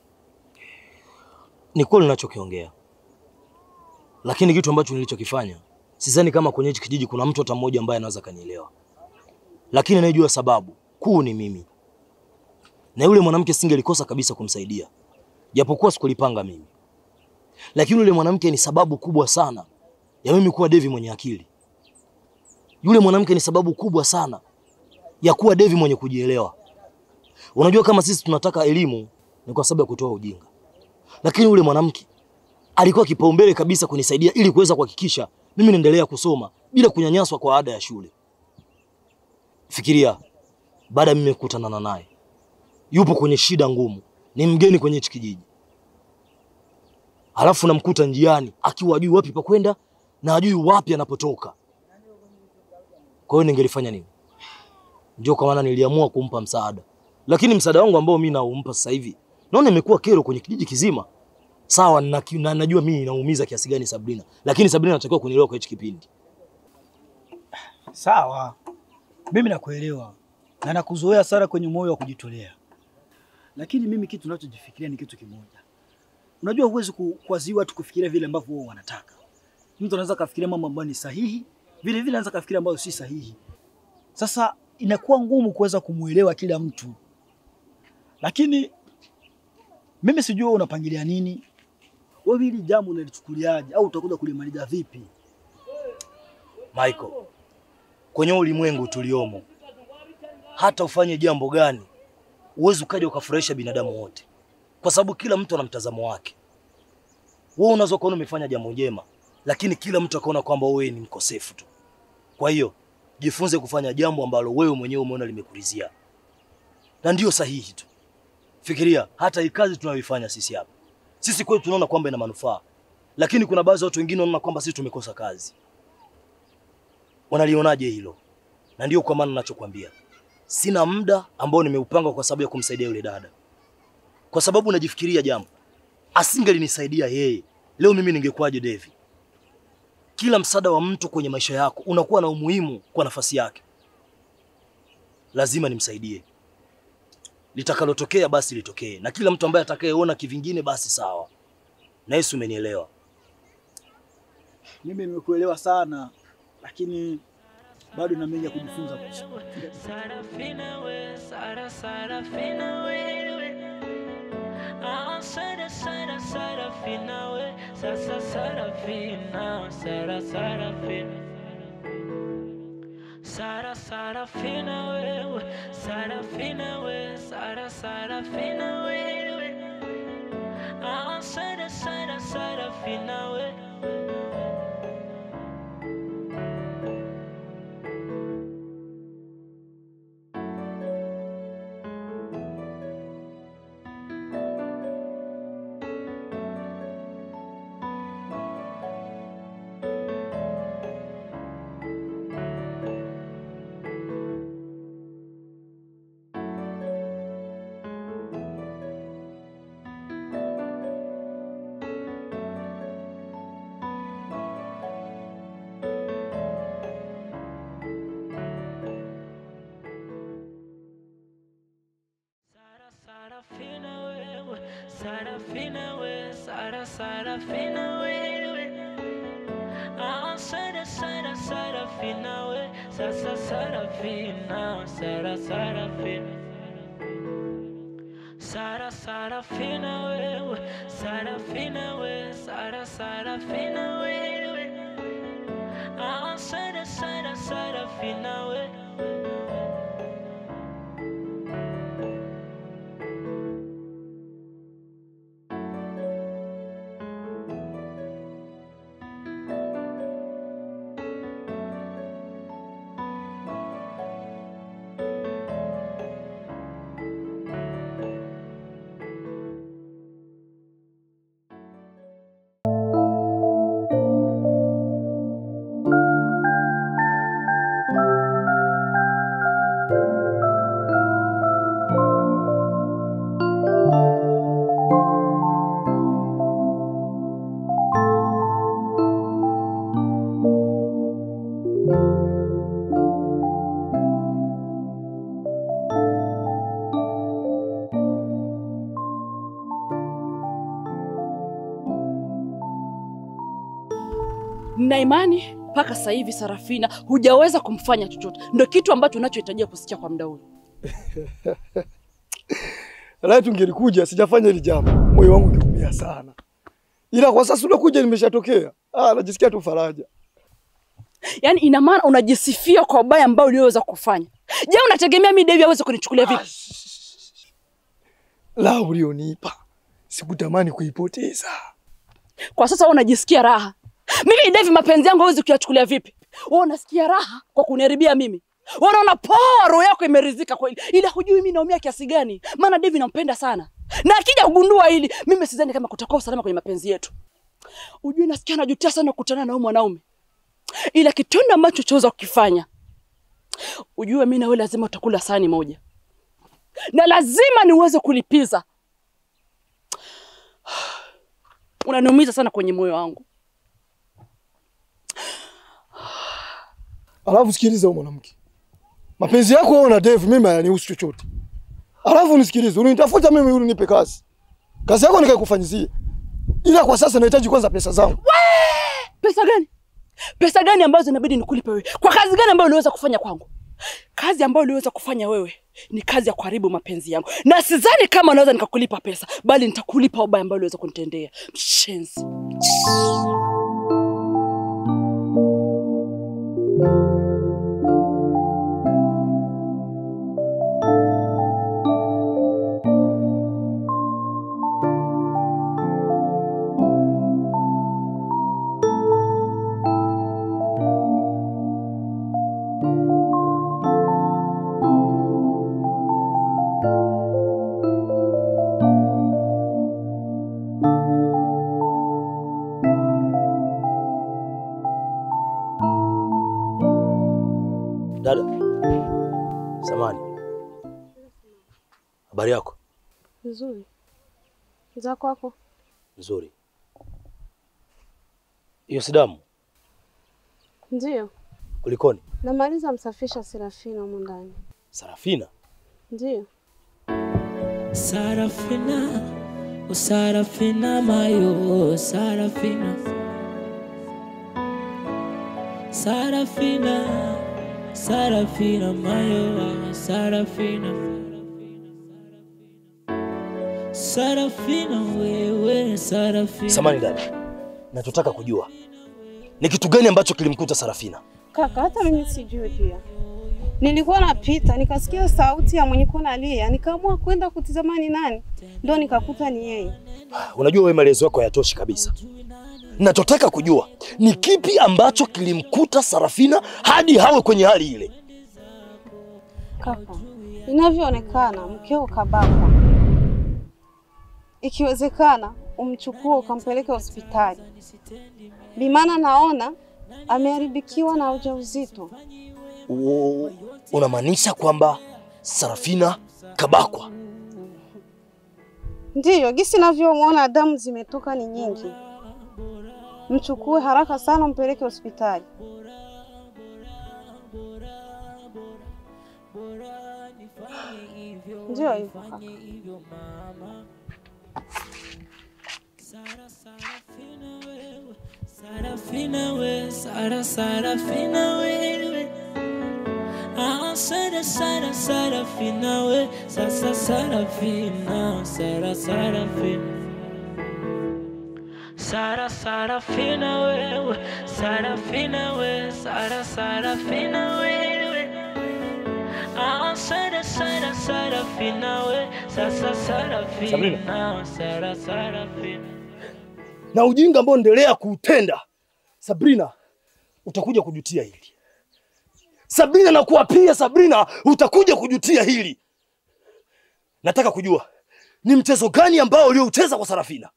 Ni kweli ninachokiongea. Lakini kitu ambacho nilichokifanya, sidhani kama kwenye hichi kijiji kuna mtu hata mmoja ambaye anaweza kanielewa. Lakini najua sababu kuu ni mimi. Na yule mwanamke singelikosa kabisa kumsaidia, japokuwa sikulipanga mimi. Lakini yule mwanamke ni sababu kubwa sana ya mimi kuwa Devi mwenye akili. Yule mwanamke ni sababu kubwa sana ya kuwa Devi mwenye kujielewa. Unajua kama sisi tunataka elimu ni kwa sababu ya kutoa ujinga. Lakini yule mwanamke alikuwa kipaumbele kabisa kunisaidia ili kuweza kuhakikisha mimi naendelea kusoma bila kunyanyaswa kwa ada ya shule. Fikiria, baada mimi kukutana naye, yupo kwenye shida ngumu, ni mgeni kwenye hichi kijiji. Halafu namkuta njiani akiwa hajui wapi pa kwenda na hajui wapi anapotoka. Kwa hiyo ningelifanya nini? Ndio kwa maana niliamua kumpa msaada. Lakini msaada wangu ambao mimi naumpa sasa hivi, naona imekuwa kero kwenye kijiji kizima. Sawa, na najua mimi naumiza kiasi gani Sabrina, lakini Sabrina anatakiwa kunielewa kwa hichi kipindi. Sawa, mimi nakuelewa na nakuzoea sana kwenye moyo wa kujitolea. Lakini mimi kitu ninachojifikiria ni kitu kimoja. Unajua huwezi kuwaziwa watu kufikiria vile ambavyo wao wanataka. Mtu anaweza kafikiria mambo ambayo ni sahihi, vile vile anaweza kafikiria ambayo si sahihi. Sasa inakuwa ngumu kuweza kumuelewa kila mtu. Lakini mimi sijui unapangilia nini. Wewe hili jambo unalichukuliaje au utakuja kulimaliza vipi? Michael, kwenye ulimwengu tuliomo, hata ufanye jambo gani, uwezi ukaja ukafurahisha binadamu wote. Kwa sababu kila mtu ana mtazamo wake. Wewe unaweza kuona umefanya jambo jema, lakini kila mtu akaona kwamba wewe ni mkosefu tu. Kwa hiyo, jifunze kufanya jambo ambalo wewe mwenyewe umeona limekurizia. Na ndio sahihi tu. Fikiria, hata hii kazi tunayoifanya sisi hapa, sisi kwetu tunaona kwamba ina manufaa. Lakini kuna baadhi ya watu wengine wanaona kwamba sisi tumekosa kazi. Wanalionaje hilo? Na ndio kwa maana ninachokuambia, sina muda ambao nimeupanga kwa sababu ya kumsaidia yule dada. Kwa sababu unajifikiria jambo, asingelinisaidia yeye, leo mimi ningekuwaje Devi? Kila msaada wa mtu kwenye maisha yako unakuwa na umuhimu kwa nafasi yake. Lazima nimsaidie. Litakalotokea basi litokee, na kila mtu ambaye atakayeona kivingine basi sawa. Na Yesu umenielewa. Mimi nimekuelewa sana, lakini bado na mengi ya kujifunza. Sarafina we, Sarafina wewe. Sarafina we, Sarafina, Sarafina. Sarafina wewe, Sarafina wewe, Sarafina wewe. Ah, Sarafina wewe. Sarafina wewe, Sarafina wewe, Sarafina wewe. Ah, Sarafina wewe, Sarafina, Sarafina. Sarafina wewe, Sarafina wewe, Sarafina wewe. Ah, Sarafina wewe. Na imani mpaka sasa hivi Sarafina hujaweza kumfanya chochote. Ndio kitu ambacho unachohitajia kusikia kwa muda huu. Leo tungelikuja sijafanya hili jambo. Moyo wangu ungeumia sana. Ila kwa sasa unakuja nimeshatokea. Najisikia tu faraja. Yaani ina maana unajisifia kwa ubaya ambao uliweza kufanya. Je, unategemea mimi Devi aweze kunichukulia vipi? La ulionipa sikutamani kuipoteza. Kwa sasa unajisikia raha. Mimi Devi mapenzi yangu hawezi kuyachukulia vipi? Wewe unasikia raha kwa kuniharibia mimi. Unaona poa roho yako imeridhika kweli. Ila hujui mimi naumia kiasi gani. Maana Devi nampenda sana. Na akija kugundua hili, mimi sidhani kama kutakuwa usalama kwenye mapenzi yetu. Hujui nasikia najutia sana kukutana na huyo mwanaume. Ila kitendo ambacho choweza kukifanya, ujue mimi na wewe lazima utakula sahani moja. Na lazima niweze kulipiza. Unaniumiza sana kwenye moyo wangu. Alafu sikiliza mwanamke. Mapenzi yako wewe na Dave mimi hayanihusu chochote. Alafu nisikilize, unanitafuta mimi ili nipe kazi. Kazi yako nikaikufanyizia. Ila kwa sasa nahitaji kwanza pesa zangu. Pesa gani? Pesa gani ambazo inabidi nikulipe wewe? Kwa kazi gani ambayo uliweza kufanya kwangu? Kazi ambayo uliweza kufanya wewe ni kazi ya kuharibu mapenzi yangu. Na sidhani kama naweza nikakulipa pesa, bali nitakulipa ubaya ambao uliweza kunitendea. Mshenzi. Dada, samani. Habari yako? Nzuri. Za kwako? Nzuri. Hiyo si damu? Ndio. Kulikoni? Namaliza msafisha Sarafina huko ndani. Sarafina? Ndio. Sarafina, oh Sarafina mayo, Sarafina. Sarafina, Sarafina mayo, Sarafina. Sarafina wewe, Sarafina. Samani dada, nachotaka kujua ni kitu gani ambacho kilimkuta Sarafina? Kaka, hata mimi sijui pia. Nilikuwa napita nikasikia sauti ya mwenye kona alia, nikaamua kwenda kutizama ni nani, ndio nikakuta ni yeye. Unajua wewe maelezo yako hayatoshi kabisa. Ninachotaka kujua ni kipi ambacho kilimkuta Sarafina hadi hawe kwenye hali ile. Kaka, inavyoonekana mkeo kabakwa. Ikiwezekana umchukue ukampeleke hospitali. Bimana naona ameharibikiwa na ujauzito. Unamaanisha kwamba Sarafina kabakwa? Ndiyo, gisi navyomuona damu zimetoka ni nyingi. Mchukue haraka sana umpeleke hospitali. Ndiyo hivyo kaka. Sarafina we, Sarafina wewe. Ah, Sarafina we, Sarafina, Sarafina. Sarafina wewe, Sarafina we, Sarafina wewe. Ah, Sarafina we, Sarafina. Na ujinga ambao endelea kuutenda, Sabrina, utakuja kujutia hili. Sabrina, na kuapia Sabrina, utakuja kujutia hili. Nataka kujua ni mchezo gani ambao ulioucheza kwa Sarafina?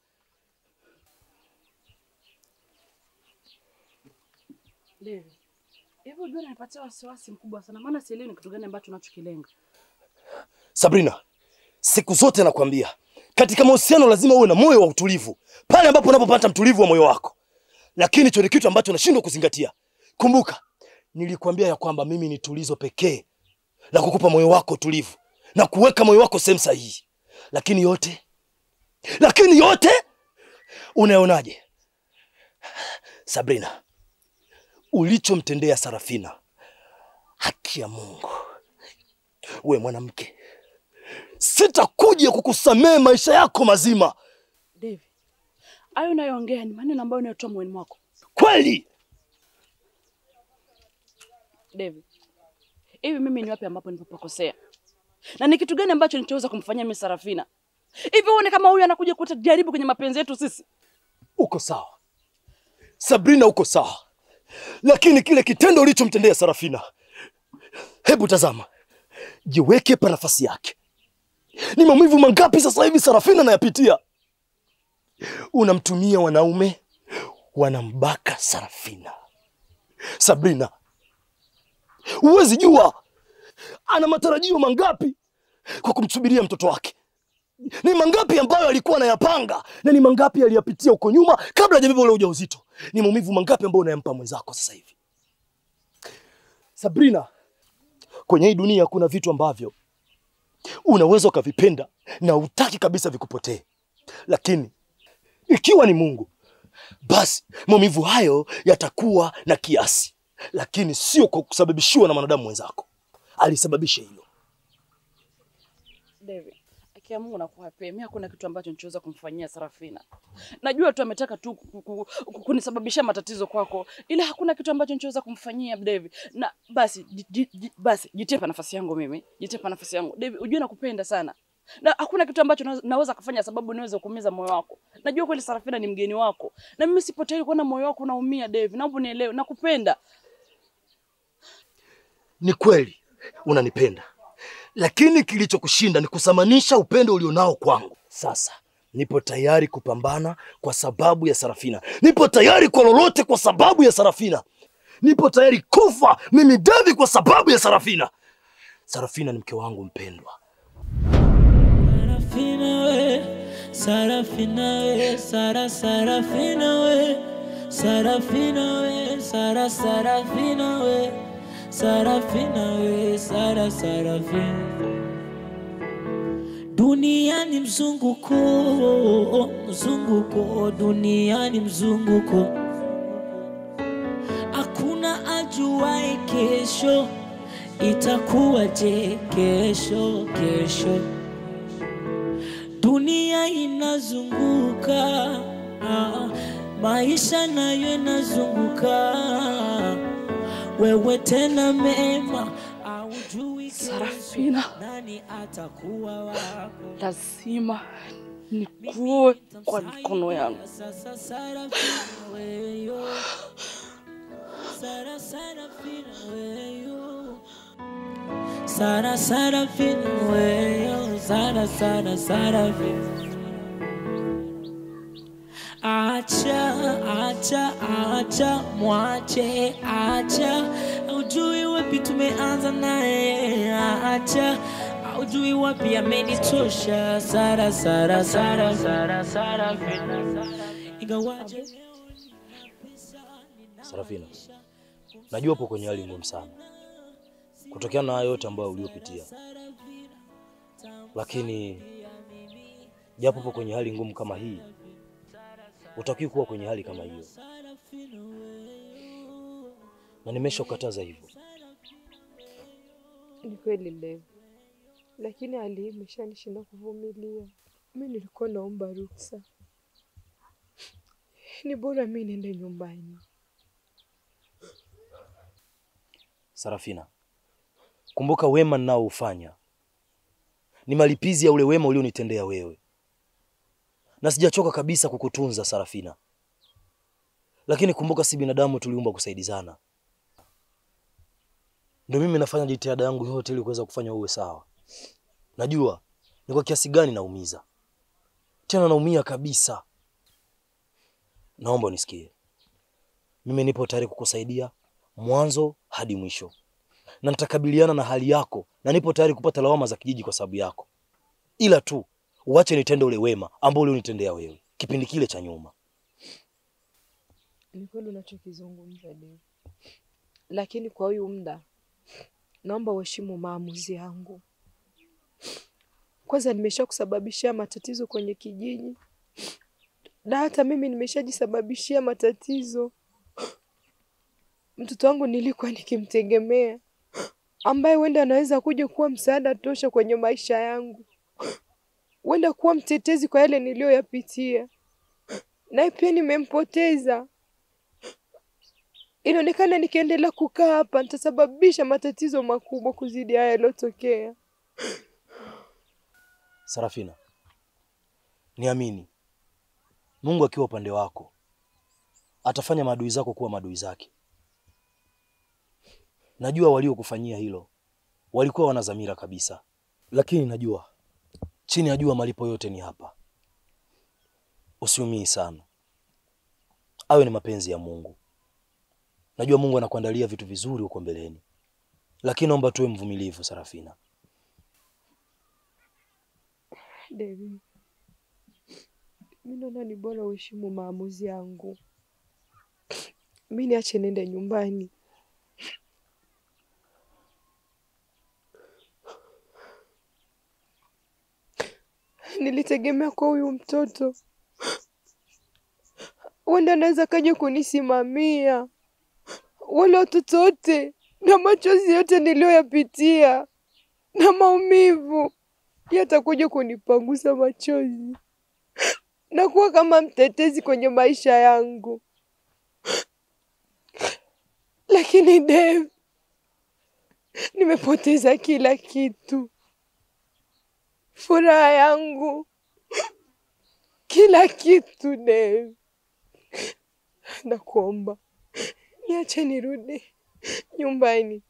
Devi, hebu jua nipatia wasiwasi mkubwa sana, maana sielewi ni kitu gani ambacho unachokilenga. Sabrina, siku zote nakwambia, katika mahusiano lazima uwe na moyo wa utulivu pale ambapo unapopata mtulivu wa moyo wako. Lakini hicho ni kitu ambacho nashindwa kuzingatia. Kumbuka, nilikwambia ya kwamba mimi ni tulizo pekee la kukupa moyo wako tulivu na kuweka moyo wako sehemu sahihi. Lakini yote unaonaje? Sabrina, ulichomtendea Sarafina, haki ya Mungu, we mwanamke, sitakuja kukusamea maisha yako mazima. Devi, hayo unayoongea ni maneno ambayo unayotoa moyoni mwako. Kweli? Devi, hivi mimi ni wapi ambapo nilipokosea? Na ni kitu gani ambacho nilichoweza kumfanyia mimi Sarafina? Hivi uone kama huyu anakuja kujaribu kwenye mapenzi yetu sisi? Uko sawa Sabrina, uko sawa. Lakini kile kitendo ulichomtendea Sarafina, hebu tazama, jiweke pa nafasi yake. Ni maumivu mangapi sasa hivi Sarafina anayapitia? Unamtumia wanaume wanambaka Sarafina. Sabrina, huwezi jua ana matarajio mangapi kwa kumsubiria mtoto wake. Ni mangapi ambayo alikuwa anayapanga na ni mangapi aliyapitia huko nyuma kabla hajabeba ule ujauzito. Ni maumivu mangapi ambayo unayampa mwenzako sasa hivi. Sabrina, kwenye hii dunia kuna vitu ambavyo unaweza ukavipenda na hutaki kabisa vikupotee. Lakini ikiwa ni Mungu, basi maumivu hayo yatakuwa na kiasi, lakini sio kwa kusababishiwa na mwanadamu mwenzako. Alisababisha hilo. David, akia Mungu nakuapia, mimi hakuna kitu ambacho nichoweza kumfanyia Sarafina. Najua tu ametaka tu kunisababisha matatizo kwako, ila hakuna kitu ambacho nichoweza kumfanyia David. Na basi jitie pa nafasi yangu mimi. Jitie pa nafasi yangu. David, unajua nakupenda sana. Na hakuna kitu ambacho naweza kufanya sababu niweze kuumiza moyo wako. Najua kweli Sarafina ni mgeni wako. Na mimi sipo tayari kuona moyo wako unaumia David. Naomba unielewe, nakupenda. Ni kweli unanipenda. Lakini kilichokushinda ni kusamanisha upendo ulionao kwangu. Sasa nipo tayari kupambana kwa sababu ya Sarafina. Nipo tayari kwa lolote kwa sababu ya Sarafina. Nipo tayari kufa mimi David kwa sababu ya Sarafina. Sarafina ni mke wangu mpendwa. Sarafina we, Sarafina we, Sarafina we, Sarafina we, Sarafina we, Sarafina we, Sarafina. Duniani mzunguko, mzunguko, duniani mzunguko. Hakuna ajuaye kesho itakuwaje, kesho. Dunia inazunguka, maisha nayo inazunguka. wewe tena mema, aujui Sarafina, nani atakuwa wako. lazima nikuwe kwa mikono yangu. Sasa Sarafina weyo, Sarafina weyo, Sarafina weyo, Sarafina. Acha, mwache, acha, aujui wapi tumeanza naye, acha, aujui wapi amenitosha. Sarafina. Ingawaje Sarafina, najua upo kwenye hali ngumu sana kutokana na hayo yote ambayo uliyopitia, lakini japo upo kwenye hali ngumu kama hii, utakiwa kuwa kwenye hali kama hiyo, na nimeshakukataza hivyo. Ni kweli Levi, lakini hali hii imeshanishinda kuvumilia. Mimi nilikuwa naomba ruhusa, ni bora mimi niende nyumbani. Sarafina, kumbuka wema ninao ufanya ni malipizi ya ule wema ulionitendea wewe, na sijachoka kabisa kukutunza Sarafina. Lakini kumbuka, si binadamu tuliumbwa kusaidizana. Ndio mimi nafanya jitihada yangu yote ili kuweza kufanya uwe sawa. Najua ni kwa kiasi gani naumiza, tena naumia kabisa. Naomba unisikie, mimi nipo tayari kukusaidia mwanzo hadi mwisho, na nitakabiliana na hali yako, na nipo tayari kupata lawama za kijiji kwa sababu yako. Ila tu uache nitende ule wema ambao ulionitendea wewe kipindi kile cha nyuma. Ni kweli unachokizungumza Dave, lakini kwa huyu muda naomba uheshimu maamuzi yangu. Kwanza nimeshakusababishia matatizo kwenye kijiji, na hata mimi nimeshajisababishia matatizo. Mtoto wangu nilikuwa nikimtegemea, ambaye wenda anaweza kuja kuwa msaada tosha kwenye maisha yangu, wenda kuwa mtetezi kwa yale niliyoyapitia, naye pia nimempoteza. Inaonekana nikiendelea kukaa hapa nitasababisha matatizo makubwa kuzidi haya yaliyotokea. Sarafina, niamini, Mungu akiwa upande wako atafanya maadui zako kuwa maadui zake. Najua waliokufanyia hilo walikuwa wana dhamira kabisa, lakini najua chini ya jua malipo yote ni hapa. Usiumii sana, awe ni mapenzi ya Mungu. Najua Mungu anakuandalia vitu vizuri huko mbeleni, lakini naomba tuwe mvumilivu Sarafina. David, mimi naona ni bora uheshimu maamuzi yangu. Mimi niache nende nyumbani. Nilitegemea kwa huyu mtoto wenda anaweza kaja kunisimamia. Wale watoto wote na machozi yote niliyoyapitia na maumivu yatakuja kunipangusa machozi na kuwa kama mtetezi kwenye maisha yangu. Lakini Dave, nimepoteza kila kitu. Furaha yangu, kila kitu Dave. Nakuomba niache nirudi nyumbani.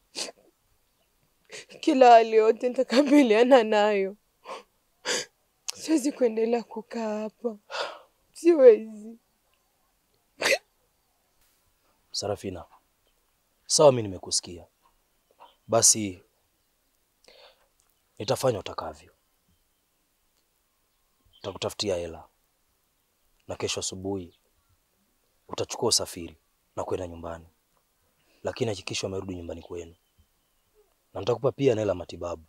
Kila hali yote nitakabiliana nayo. Siwezi kuendelea kukaa hapa. Siwezi. Sarafina, sawa, mimi nimekusikia. Basi nitafanya utakavyo. Nitakutafutia hela na kesho asubuhi utachukua usafiri na kwenda nyumbani, lakini hakikisha umerudi nyumbani kwenu, na nitakupa pia hela matibabu,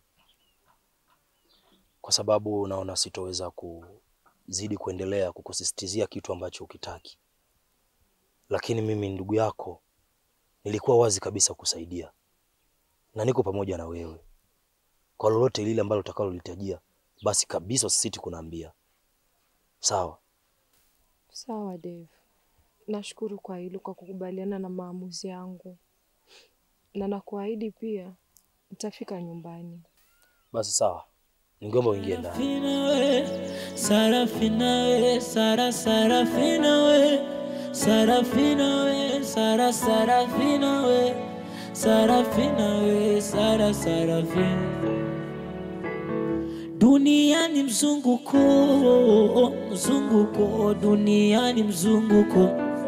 kwa sababu naona sitoweza kuzidi kuendelea kukusisitizia kitu ambacho ukitaki. Lakini mimi ndugu yako nilikuwa wazi kabisa kusaidia, na niko pamoja na wewe kwa lolote lile ambalo utakalolitajia. Basi kabisa usisiti kunaambia. Sawa? Sawa Dave. Nashukuru kwa hilo, kwa kukubaliana na maamuzi yangu. na nakuahidi pia nitafika nyumbani. Basi sawa, ningeomba uingie ndani. Sarafina we, Sarafina we, Sarafina we, Sarafina we, Sarafina we, Sarafina. Dunia ni mzunguko, mzunguko, dunia ni mzunguko.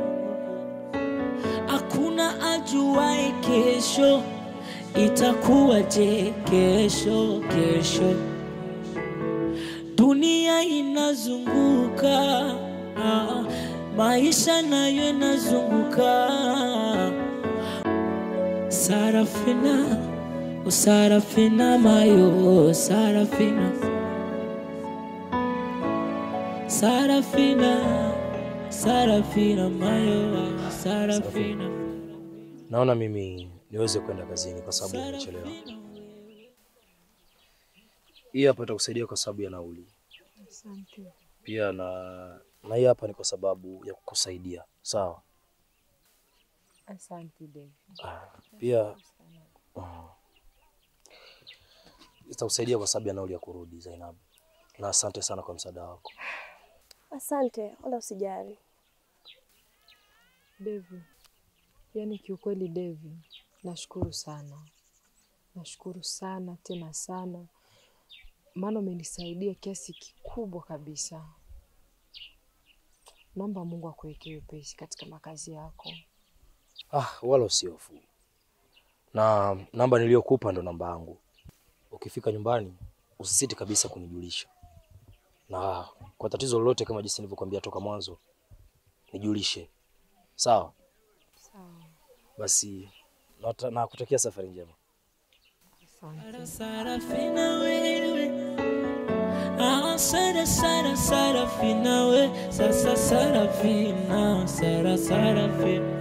Hakuna ajuaye kesho itakuwaje, kesho. Dunia inazunguka, maisha nayo yanazunguka. Sarafina, Sarafina mayo, Sarafina. Sarafina mayo, Sarafina. Naona mimi niweze kwenda kazini kwa sababu nimechelewa. Hii hapa itakusaidia kwa sababu ya nauli. Asante. Pia na hii hapa ni kwa sababu ya kukusaidia. Sawa? Asante David. Pia itakusaidia kwa sababu ya nauli ya kurudi Zainab. Na asante sana kwa msaada wako. Asante, wala usijali. David, yani kiukweli David, nashukuru sana. Nashukuru sana tena sana. Maana umenisaidia kiasi kikubwa kabisa. Naomba Mungu akuwekee wepesi katika makazi yako. Wala usihofu. Na namba niliyokupa ndo namba yangu. Ukifika nyumbani usisite kabisa kunijulisha. Na kwa tatizo lolote kama jinsi nilivyokuambia toka mwanzo, nijulishe. Sawa? Sawa. Basi na kutakia safari njema. Asante. Sarafina wewe. Sarafina we, Sarafina, Sarafina.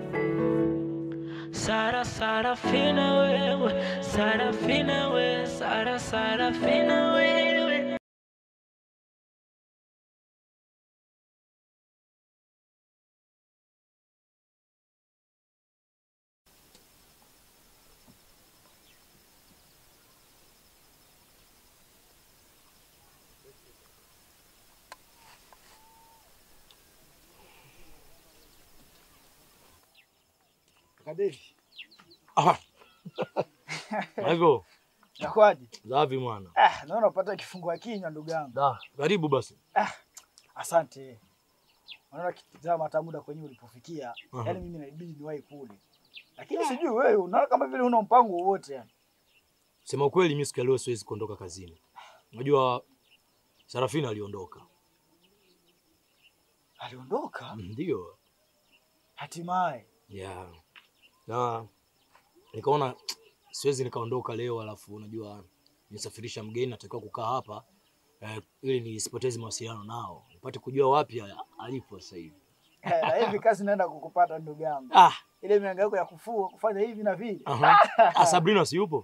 Sarafina wewe, Sarafina we, Sarafina wewe. Kadevi. Hivyo. Nakwaje? Zavi mwana. Naona unapata kifungua kinywa ndugu yangu. Karibu basi. Asante. Unaona kitazama hata muda kwenye ulipofikia. Yaani mimi naibidi niwahi kule. Lakini sijui wewe unaona kama vile una mpango wowote yani. Sema ukweli mimi siku leo siwezi kuondoka kazini. Unajua Sarafina aliondoka. Aliondoka? Ndio. Hatimaye. Yeah. Na nikaona siwezi nikaondoka leo alafu unajua nisafirisha mgeni natakiwa kukaa hapa ili nisipoteze mawasiliano nao. Nipate kujua wapi alipo sasa hivi. Na hivi kazi naenda kukupata ndugu yangu. Ile mianga yako ya kufua kufanya hivi na vile. Sabrina si yupo?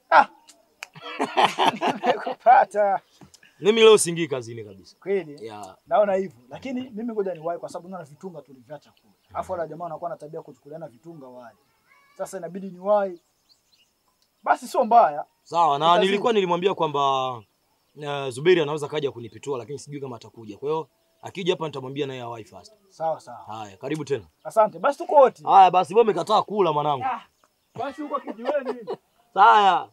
Nimekupata. Mimi leo singii kazini kabisa. Kweli? Yeah. Naona hivyo. Lakini mimi ngoja niwahi kwa sababu naona vitunga tuliviacha kule. Alafu wale jamaa wanakuwa na tabia kuchukuliana vitunga wale. Sasa inabidi niwahi. Basi sio mbaya. Sawa, na nilimwambia kwamba Zuberi anaweza kaja kunipitua lakini sijui kama atakuja. Kwa hiyo akija hapa nitamwambia naye awahi fast. Sawa. Haya, karibu tena. Asante. Basi tuko wote. Haya, basi wewe umekataa kula mwanangu. Basi uko kijiweni. Sawa.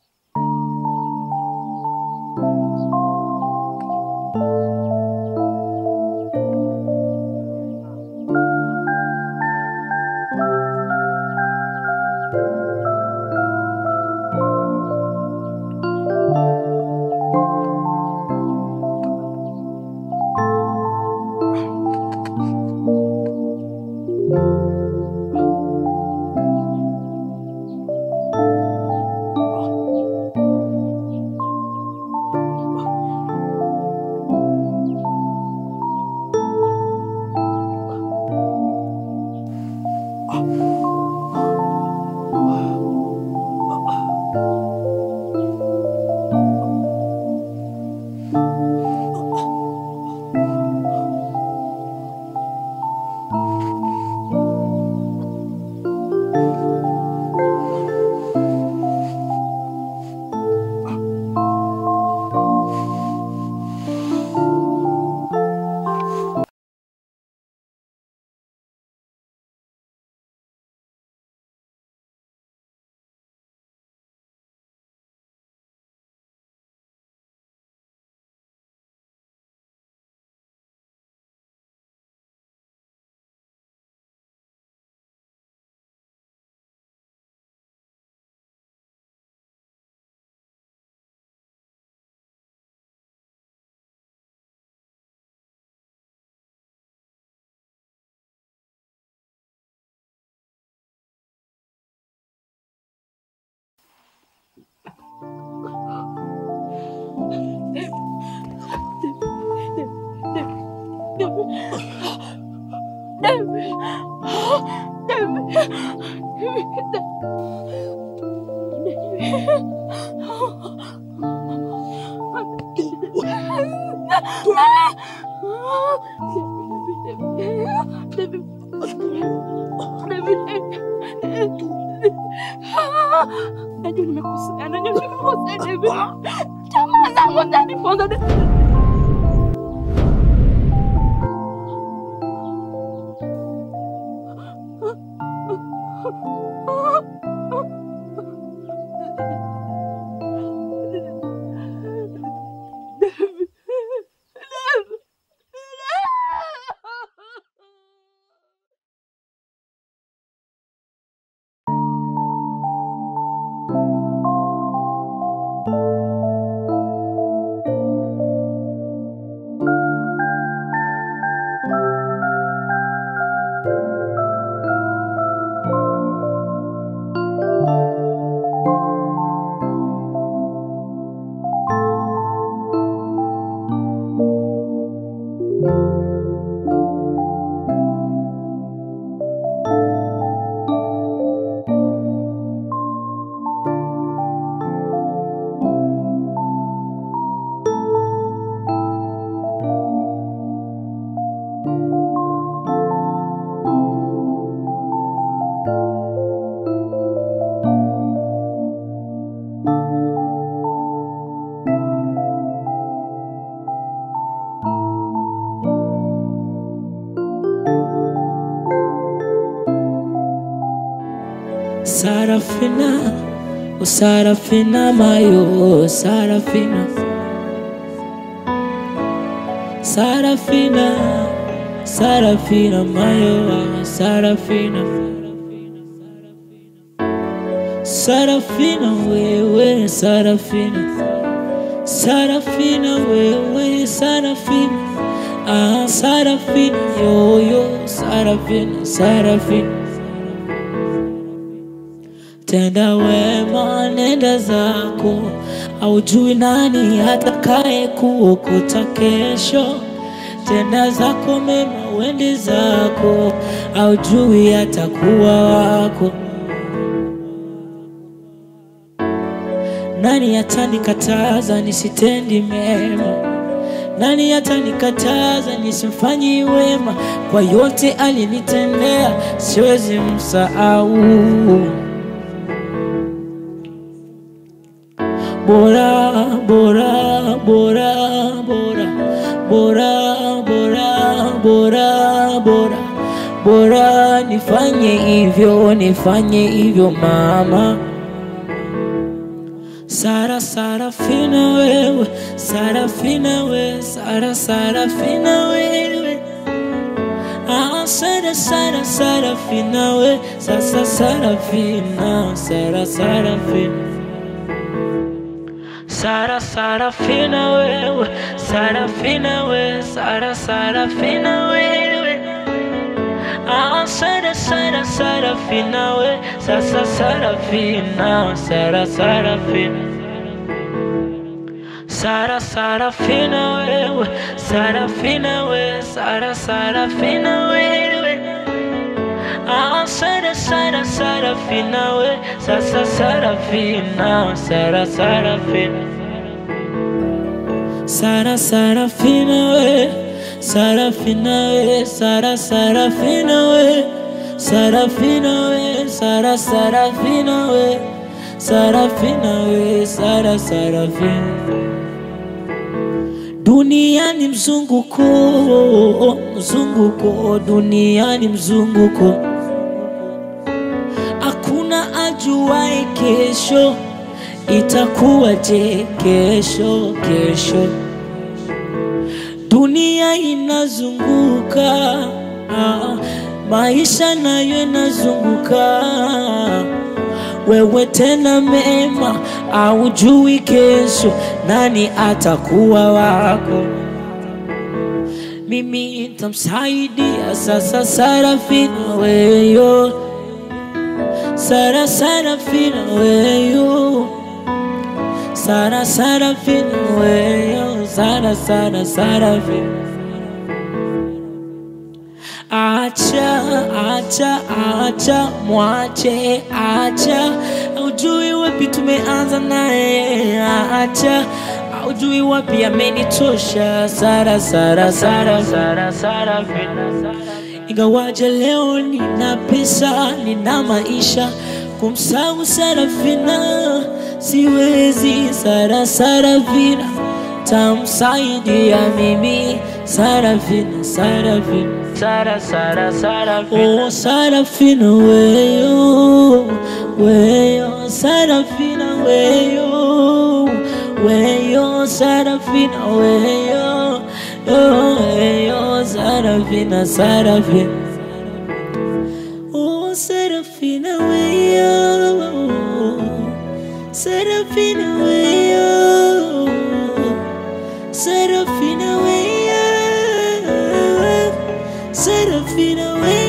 Najua nimekosea, David. Tamaa zangu zitaniponza David. Sarafina, oh Sarafina, mayo Sarafina, Sarafina, Sarafina, mayo Sarafina, Sarafina, wewe Sarafina, Sarafina, wewe Sarafina, ah Sarafina, yo Sarafina, Sarafina. Tenda wema nenda zako, haujui nani atakaye kuokota kesho. Tenda zako mema wende zako, haujui atakuwa wako. Nani atanikataza nisitendi mema? Nani atanikataza nisimfanyi wema? Kwa yote alinitendea siwezi msahau. Bora, bora, bora, bora, bora, bora, bora, bora, bora, nifanye hivyo mama. Sarafina wewe, Sarafina wewe, Sarafina wewe. Ah Sarafina wewe, Sarafina, Sarafina. Sarafina wewe, Sarafina wewe, Sarafina wewe. Ah Sarafina wewe, Sarafina, Sarafina. Sarafina wewe, Sarafina wewe, Sarafina wewe. Ah Sarafina wewe, Sarafina, Sarafina. Sarafina we, Sarafina we, Sarafina we, Sarafina we, Sarafina we, Sarafina we, Sarafina. Duniani mzunguko, mzunguko, duniani mzunguko. Hakuna ajuaye kesho itakuwaje kesho. Dunia inazunguka, maisha nayo inazunguka. Wewe tena mema, haujui kesho nani atakuwa wako. Mimi nitamsaidia sasa Sarafina weyo, Sarafina weyo, Sarafina weyo, Sarafina. Acha, mwache, acha. Ujui wapi tumeanza naye. Acha, haujui wapi amenitosha. Sara Sara Sara Sara Sarafina. Ingawaje leo nina pesa, nina maisha, kumsahau Sarafina siwezi. Sara Sarafina tamsaidia mimi. Sarafina Sarafina Sara Sara Sarafina. Oh Sarafina weyo weyo Sarafina weyo weyo Sarafina weyo weyo Sarafina Sarafina. Oh Sarafina weyo Sarafina weyo Sarafina weyo Sarafina weyo